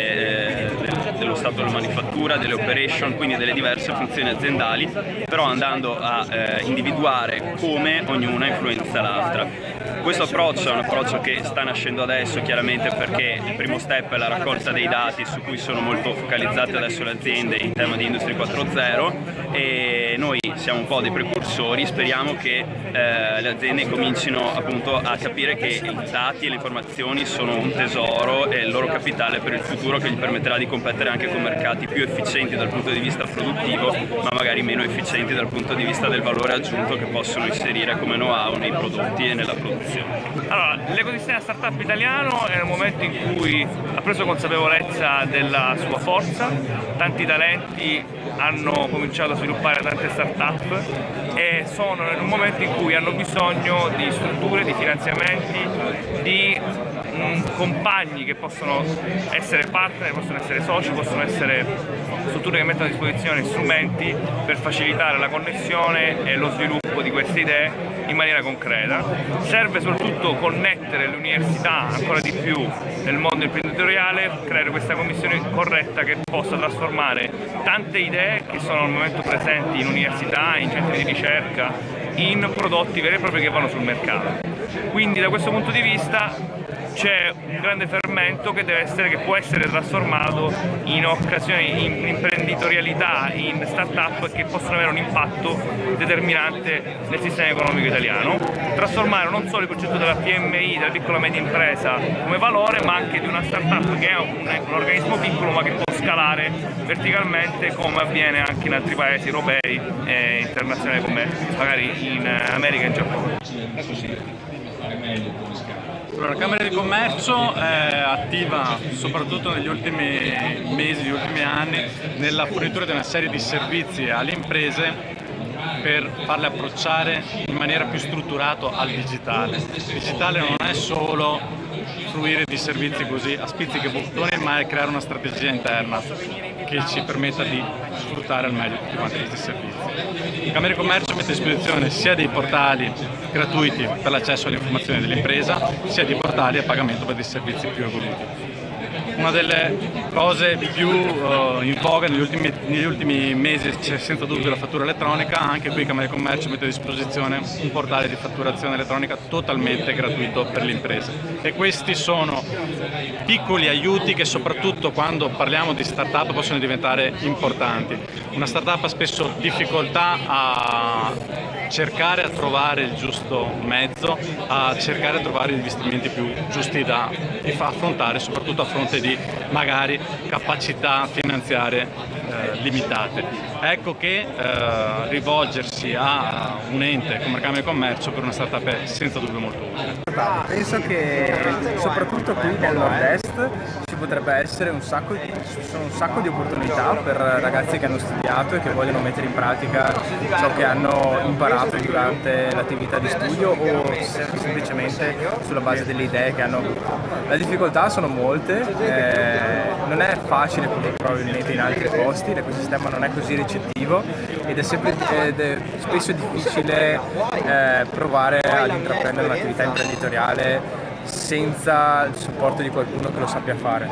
dello stato della manifattura, delle operation, quindi delle diverse funzioni aziendali, però andando a individuare come ognuna influenza l'altra. Questo approccio è un approccio che sta nascendo adesso, chiaramente perché il primo step è la raccolta dei dati su cui sono molto focalizzate adesso le aziende in tema di Industria 4.0 e noi siamo un po' dei precursori, speriamo che le aziende comincino appunto a capire che i dati e le informazioni sono un tesoro e il loro capitale per il futuro che gli permetterà di competere anche con mercati più efficienti dal punto di vista produttivo ma magari meno efficienti dal punto di vista del valore aggiunto che possono inserire come know-how nei prodotti e nella produzione. Allora, l'ecosistema startup italiano è nel momento in cui ha preso consapevolezza della sua forza, tanti talenti hanno cominciato a sviluppare tante startup e sono in un momento in cui hanno bisogno di strutture, di finanziamenti, di compagni che possono essere partner, possono essere soci, possono essere strutture che mettono a disposizione strumenti per facilitare la connessione e lo sviluppo di queste idee in maniera concreta. Serve soprattutto connettere le università ancora di più nel mondo imprenditoriale, creare questa commissione corretta che possa trasformare tante idee che sono al momento presenti in università, in centri di ricerca, in prodotti veri e propri che vanno sul mercato. Quindi da questo punto di vista c'è un grande fermento che può essere trasformato in occasioni, in imprenditorialità, in start-up che possono avere un impatto determinante nel sistema economico italiano, trasformare non solo il concetto della PMI, della piccola e media impresa come valore, ma anche di una start-up che è un organismo piccolo ma che può scalare verticalmente come avviene anche in altri paesi europei e internazionali come magari in America e in Giappone. Allora, la Camera di Commercio è attiva soprattutto negli ultimi mesi, negli ultimi anni, nella fornitura di una serie di servizi alle imprese per farle approcciare in maniera più strutturata al digitale. Il digitale non è solo fruire di servizi così a spizzichi bottoni, ma è creare una strategia interna che ci permetta di sfruttare al meglio tutti quanti questi servizi. La Camera di Commercio mette a disposizione sia dei portali gratuiti per l'accesso alle informazioni dell'impresa, sia di portali a pagamento per dei servizi più evoluti. Una delle cose più in voga negli ultimi mesi c'è senza dubbio la fattura elettronica. Anche qui Camera di Commercio mette a disposizione un portale di fatturazione elettronica totalmente gratuito per le imprese. E questi sono piccoli aiuti che soprattutto quando parliamo di start-up possono diventare importanti. Una start-up ha spesso difficoltà a cercare a trovare il giusto mezzo, a cercare a trovare gli investimenti più giusti da affrontare, soprattutto a fronte di magari capacità finanziarie limitate. Ecco che rivolgersi a un ente come la Camera di Commercio per una startup è senza dubbio molto utile. Penso che soprattutto qui nel nord-est ci potrebbe essere un sacco di opportunità per ragazzi che hanno studiato e che vogliono mettere in pratica ciò che hanno imparato durante l'attività di studio o semplicemente sulla base delle idee che hanno avuto. Le difficoltà sono molte, non è facile come probabilmente in altri posti, l'ecosistema non è così ricettivo ed è spesso difficile provare ad intraprendere un'attività imprenditoriale senza il supporto di qualcuno che lo sappia fare.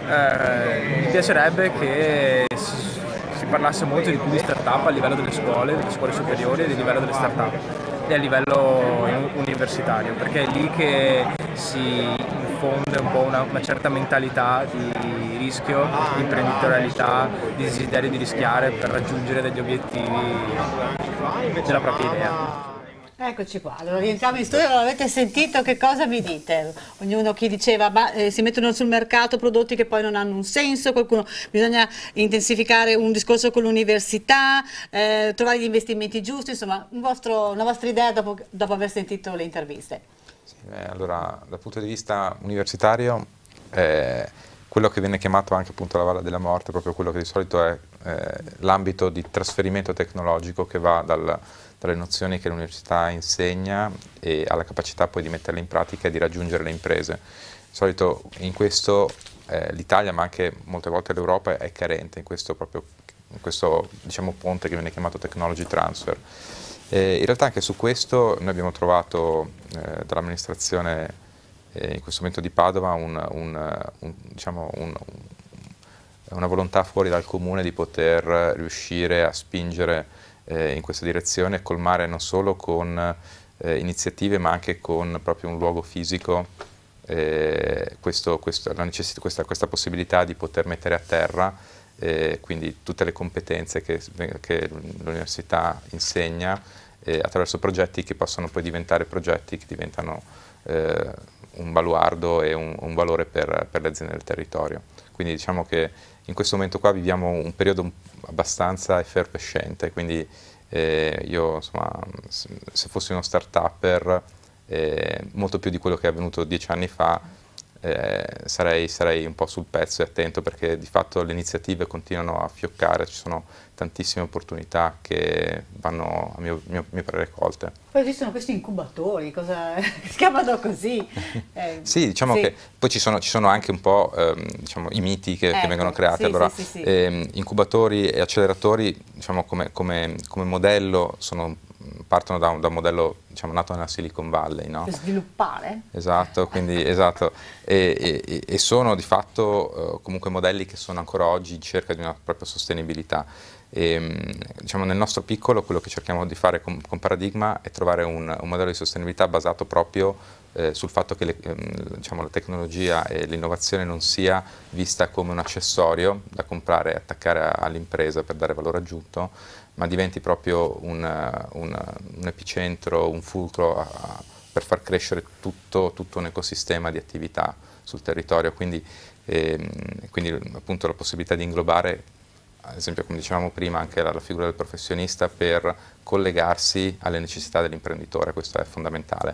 Mi piacerebbe che si parlasse molto di più di start-up a livello delle scuole superiori e a livello delle start-up e a livello universitario, perché è lì che si infonde un po' una certa mentalità di rischio, di imprenditorialità, di desiderio di rischiare per raggiungere degli obiettivi della propria idea. Eccoci qua, allora rientriamo in studio, avete sentito che cosa vi dite? Ognuno chi diceva si mettono sul mercato prodotti che poi non hanno un senso, qualcuno bisogna intensificare un discorso con l'università, trovare gli investimenti giusti, insomma una vostra idea dopo aver sentito le interviste. Sì, allora dal punto di vista universitario quello che viene chiamato anche appunto la Valle della Morte è proprio quello che di solito è l'ambito di trasferimento tecnologico che va dalle nozioni che l'università insegna e alla capacità poi di metterle in pratica e di raggiungere le imprese. Di solito in questo l'Italia, ma anche molte volte l'Europa, è carente in questo diciamo, ponte che viene chiamato technology transfer. In realtà anche su questo noi abbiamo trovato dall'amministrazione in questo momento di Padova una volontà fuori dal comune di poter riuscire a spingere in questa direzione e colmare non solo con iniziative ma anche con proprio un luogo fisico questa possibilità di poter mettere a terra quindi tutte le competenze che l'università insegna attraverso progetti che possono poi diventare progetti che diventano un baluardo e un valore per le aziende del territorio. Quindi diciamo che in questo momento qua viviamo un periodo abbastanza effervescente, quindi io insomma, se fossi uno start-upper, molto più di quello che è avvenuto 10 anni fa, sarei un po' sul pezzo e attento perché di fatto le iniziative continuano a fioccare, ci sono tantissime opportunità che vanno a mio parere colte. Poi esistono questi incubatori, si chiamano così? Sì, diciamo che poi ci sono anche un po' diciamo, i miti che vengono creati. Allora, incubatori e acceleratori diciamo, come modello partono da un modello diciamo, nato nella Silicon Valley, no? Per sviluppare? Esatto, quindi, esatto. E sono di fatto comunque modelli che sono ancora oggi in cerca di una propria sostenibilità. Diciamo, nel nostro piccolo quello che cerchiamo di fare con Paradigma è trovare un modello di sostenibilità basato proprio sul fatto che diciamo, la tecnologia e l'innovazione non sia vista come un accessorio da comprare e attaccare all'impresa per dare valore aggiunto, ma diventi proprio un epicentro, un fulcro per far crescere tutto un ecosistema di attività sul territorio, quindi appunto la possibilità di inglobare, ad esempio come dicevamo prima, anche la figura del professionista per collegarsi alle necessità dell'imprenditore, questo è fondamentale.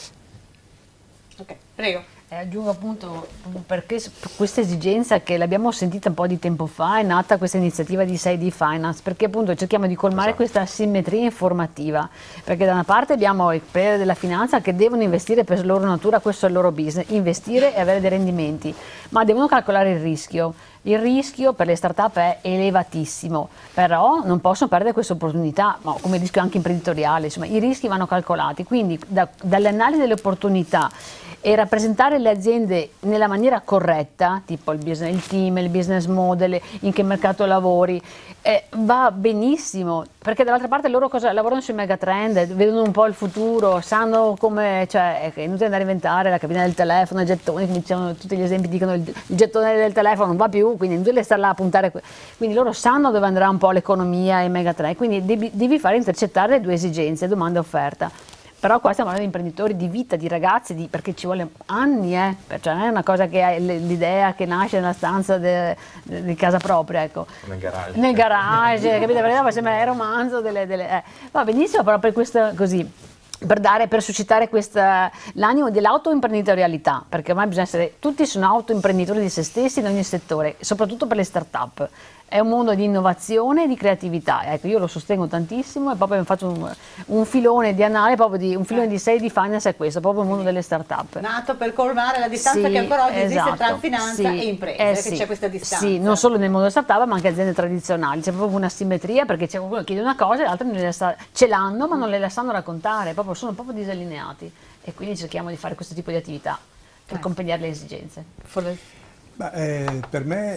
Ok, prego. Aggiungo appunto perché questa esigenza che l'abbiamo sentita un po' di tempo fa è nata questa iniziativa di 6D Finance, perché appunto cerchiamo di colmare questa asimmetria informativa, perché da una parte abbiamo i player della finanza che devono investire per loro natura, questo è il loro business, investire e avere dei rendimenti, ma devono calcolare il rischio. Il rischio per le start-up è elevatissimo, però non possono perdere questa opportunità, ma come rischio anche imprenditoriale, insomma i rischi vanno calcolati, quindi dall'analisi delle opportunità e rappresentare le aziende nella maniera corretta, tipo il team, il business model, in che mercato lavori, va benissimo, perché dall'altra parte loro lavorano sui megatrend, vedono un po' il futuro, sanno come, cioè è inutile andare a inventare la cabina del telefono, i gettoni, come dicevano tutti gli esempi, dicono il gettone del telefono non va più, quindi è inutile stare là a puntare, quindi loro sanno dove andrà un po' l'economia e i megatrend, quindi devi fare intercettare le due esigenze, domanda e offerta. Però qua stiamo parlando di imprenditori di vita, di ragazzi, perché ci vuole anni, cioè non è una cosa che hai l'idea che nasce nella stanza di casa propria, ecco. Nel garage. Nel garage, capite? Perché sembra il romanzo Va benissimo, però per questo così. Per suscitare l'animo dell'autoimprenditorialità, perché ormai tutti sono autoimprenditori di se stessi in ogni settore, soprattutto per le start-up. È un mondo di innovazione e di creatività, ecco, io lo sostengo tantissimo e proprio faccio un filone di analisi, un filone di 6D Finance è questo, proprio il mondo delle start-up. Nato per colmare la distanza che ancora oggi esiste tra finanza e imprese, che c'è questa distanza. Sì, non solo nel mondo delle start-up ma anche aziende tradizionali, c'è proprio una simmetria perché c'è qualcuno che chiede una cosa e l'altro ce l'hanno ma non le sanno raccontare, sono proprio disallineati e quindi cerchiamo di fare questo tipo di attività per compendiare le esigenze. Per me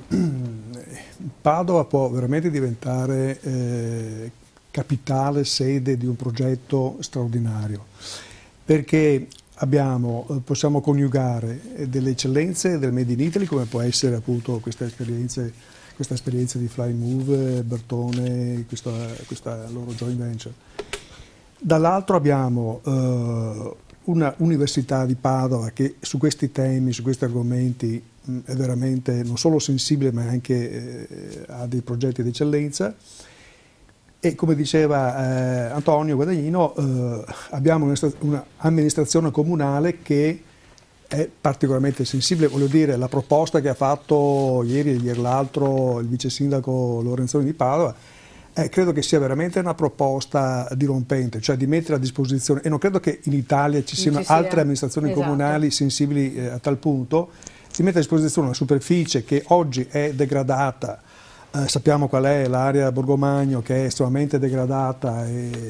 Padova può veramente diventare capitale, sede di un progetto straordinario, perché possiamo coniugare delle eccellenze del Made in Italy, come può essere appunto questa esperienza di Flymove, Bertone, questa loro joint venture, Dall'altro abbiamo una università di Padova che su questi temi, su questi argomenti è veramente non solo sensibile ma anche ha dei progetti di eccellenza. E come diceva Antonio Guadagnino, abbiamo un'amministrazione comunale che è particolarmente sensibile. Voglio dire, la proposta che ha fatto ieri e ieri l'altro il vice sindaco Lorenzoni di Padova, credo che sia veramente una proposta dirompente, cioè di mettere a disposizione, e non credo che in Italia ci siano altre amministrazioni comunali sensibili a tal punto, di mettere a disposizione una superficie che oggi è degradata. Sappiamo qual è l'area Borgomagno, che è estremamente degradata,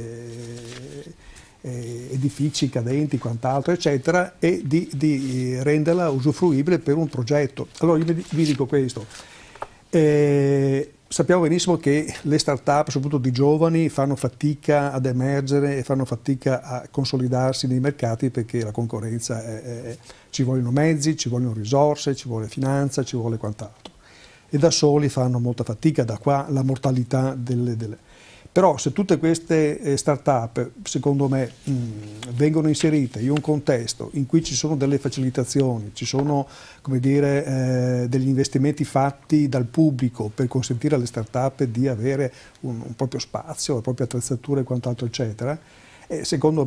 edifici cadenti, quant'altro, eccetera, e di renderla usufruibile per un progetto. Allora io vi dico questo. Sappiamo benissimo che le start-up, soprattutto di giovani, fanno fatica ad emergere e fanno fatica a consolidarsi nei mercati perché la concorrenza ci vogliono mezzi, ci vogliono risorse, ci vuole finanza, ci vuole quant'altro. E da soli fanno molta fatica, da qua la mortalità Però se tutte queste start-up, secondo me, vengono inserite in un contesto in cui ci sono delle facilitazioni, ci sono, come dire, degli investimenti fatti dal pubblico per consentire alle start-up di avere un proprio spazio, la propria attrezzatura e quant'altro, eccetera, secondo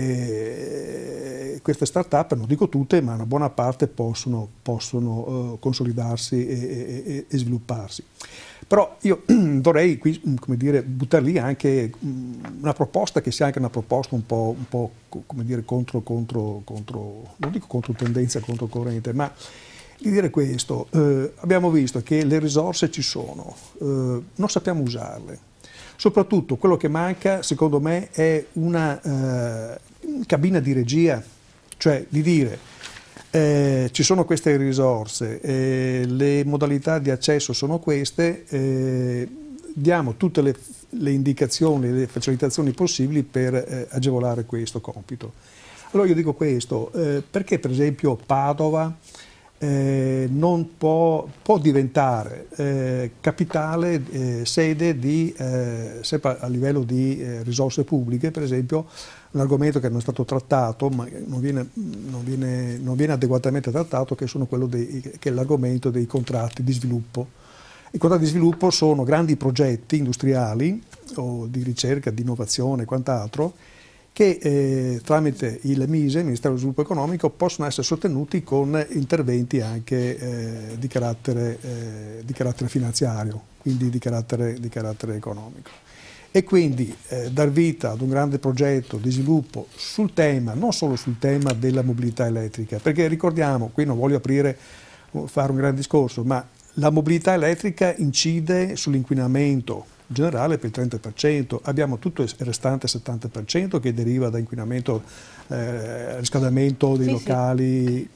me queste start-up, non dico tutte, ma una buona parte possono consolidarsi e svilupparsi. Però io vorrei qui, come dire, buttare lì anche una proposta che sia anche una proposta un po' come dire, contro, non dico contro tendenza, contro corrente, ma di dire questo: abbiamo visto che le risorse ci sono, non sappiamo usarle. Soprattutto quello che manca, secondo me, è una cabina di regia, cioè di dire ci sono queste risorse, le modalità di accesso sono queste, diamo tutte le indicazioni, le facilitazioni possibili per agevolare questo compito. Allora io dico questo, perché per esempio Padova non può diventare capitale, sede di, sempre a livello di risorse pubbliche, per esempio, un argomento che non è stato trattato, ma non viene adeguatamente trattato, che è l'argomento dei contratti di sviluppo. I contratti di sviluppo sono grandi progetti industriali o di ricerca, di innovazione e quant'altro, che tramite il MISE, il Ministero dello Sviluppo Economico, possono essere sostenuti con interventi anche di carattere finanziario, quindi di carattere economico. E quindi dar vita ad un grande progetto di sviluppo sul tema, non solo sul tema della mobilità elettrica, perché ricordiamo, qui non voglio fare un grande discorso, ma la mobilità elettrica incide sull'inquinamento generale per il 30%, abbiamo tutto il restante 70% che deriva da inquinamento, riscaldamento dei locali,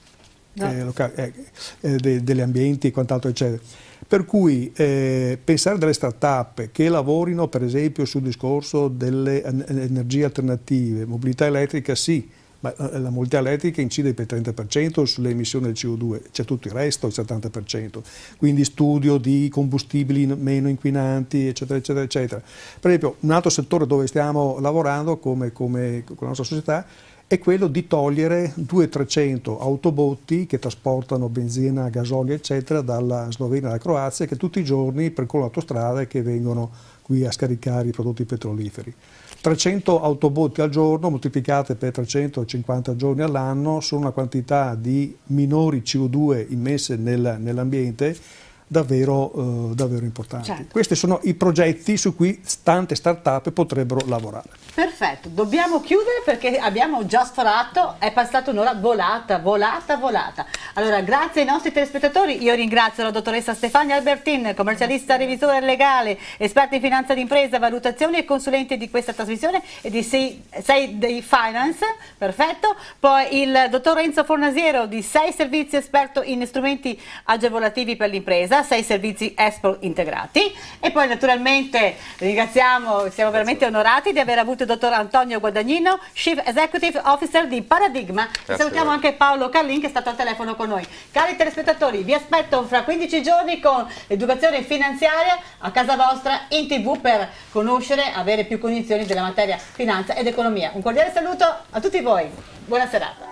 degli ambienti e quant'altro, eccetera. Per cui pensare delle start-up che lavorino per esempio sul discorso delle energie alternative, mobilità elettrica sì, ma la mobilità elettrica incide per il 30% sulle emissioni del CO2, c'è tutto il resto, il 70%, quindi studio di combustibili meno inquinanti, eccetera, eccetera, eccetera. Per esempio, un altro settore dove stiamo lavorando come con la nostra società è quello di togliere 200-300 autobotti che trasportano benzina, gasolio, eccetera, dalla Slovenia alla Croazia, che tutti i giorni percorrono l'autostrada e che vengono qui a scaricare i prodotti petroliferi. 300 autobotti al giorno moltiplicate per 350 giorni all'anno sono una quantità di minori CO2 immesse nell'ambiente davvero importanti. Certo. Questi sono i progetti su cui tante start-up potrebbero lavorare. Perfetto, dobbiamo chiudere perché abbiamo già sforato, è passata un'ora volata. Allora, grazie ai nostri telespettatori, io ringrazio la dottoressa Stefania Albertin, commercialista, revisore legale, esperta in finanza d'impresa, valutazione e consulente di questa trasmissione e di Say Finance, perfetto. Poi il dottor Renzo Fornasiero di Sei Servizi, esperto in strumenti agevolativi per l'impresa. azienda, 6 servizi export integrati. E poi naturalmente ringraziamo, siamo veramente onorati di aver avuto il dottor Antonio Guadagnino, Chief Executive Officer di Paradigma. E salutiamo anche Paolo Carlin che è stato al telefono con noi. Cari telespettatori, vi aspetto fra 15 giorni con l'educazione finanziaria a casa vostra in TV per conoscere, avere più cognizioni della materia finanza ed economia. Un cordiale saluto a tutti voi, buona serata.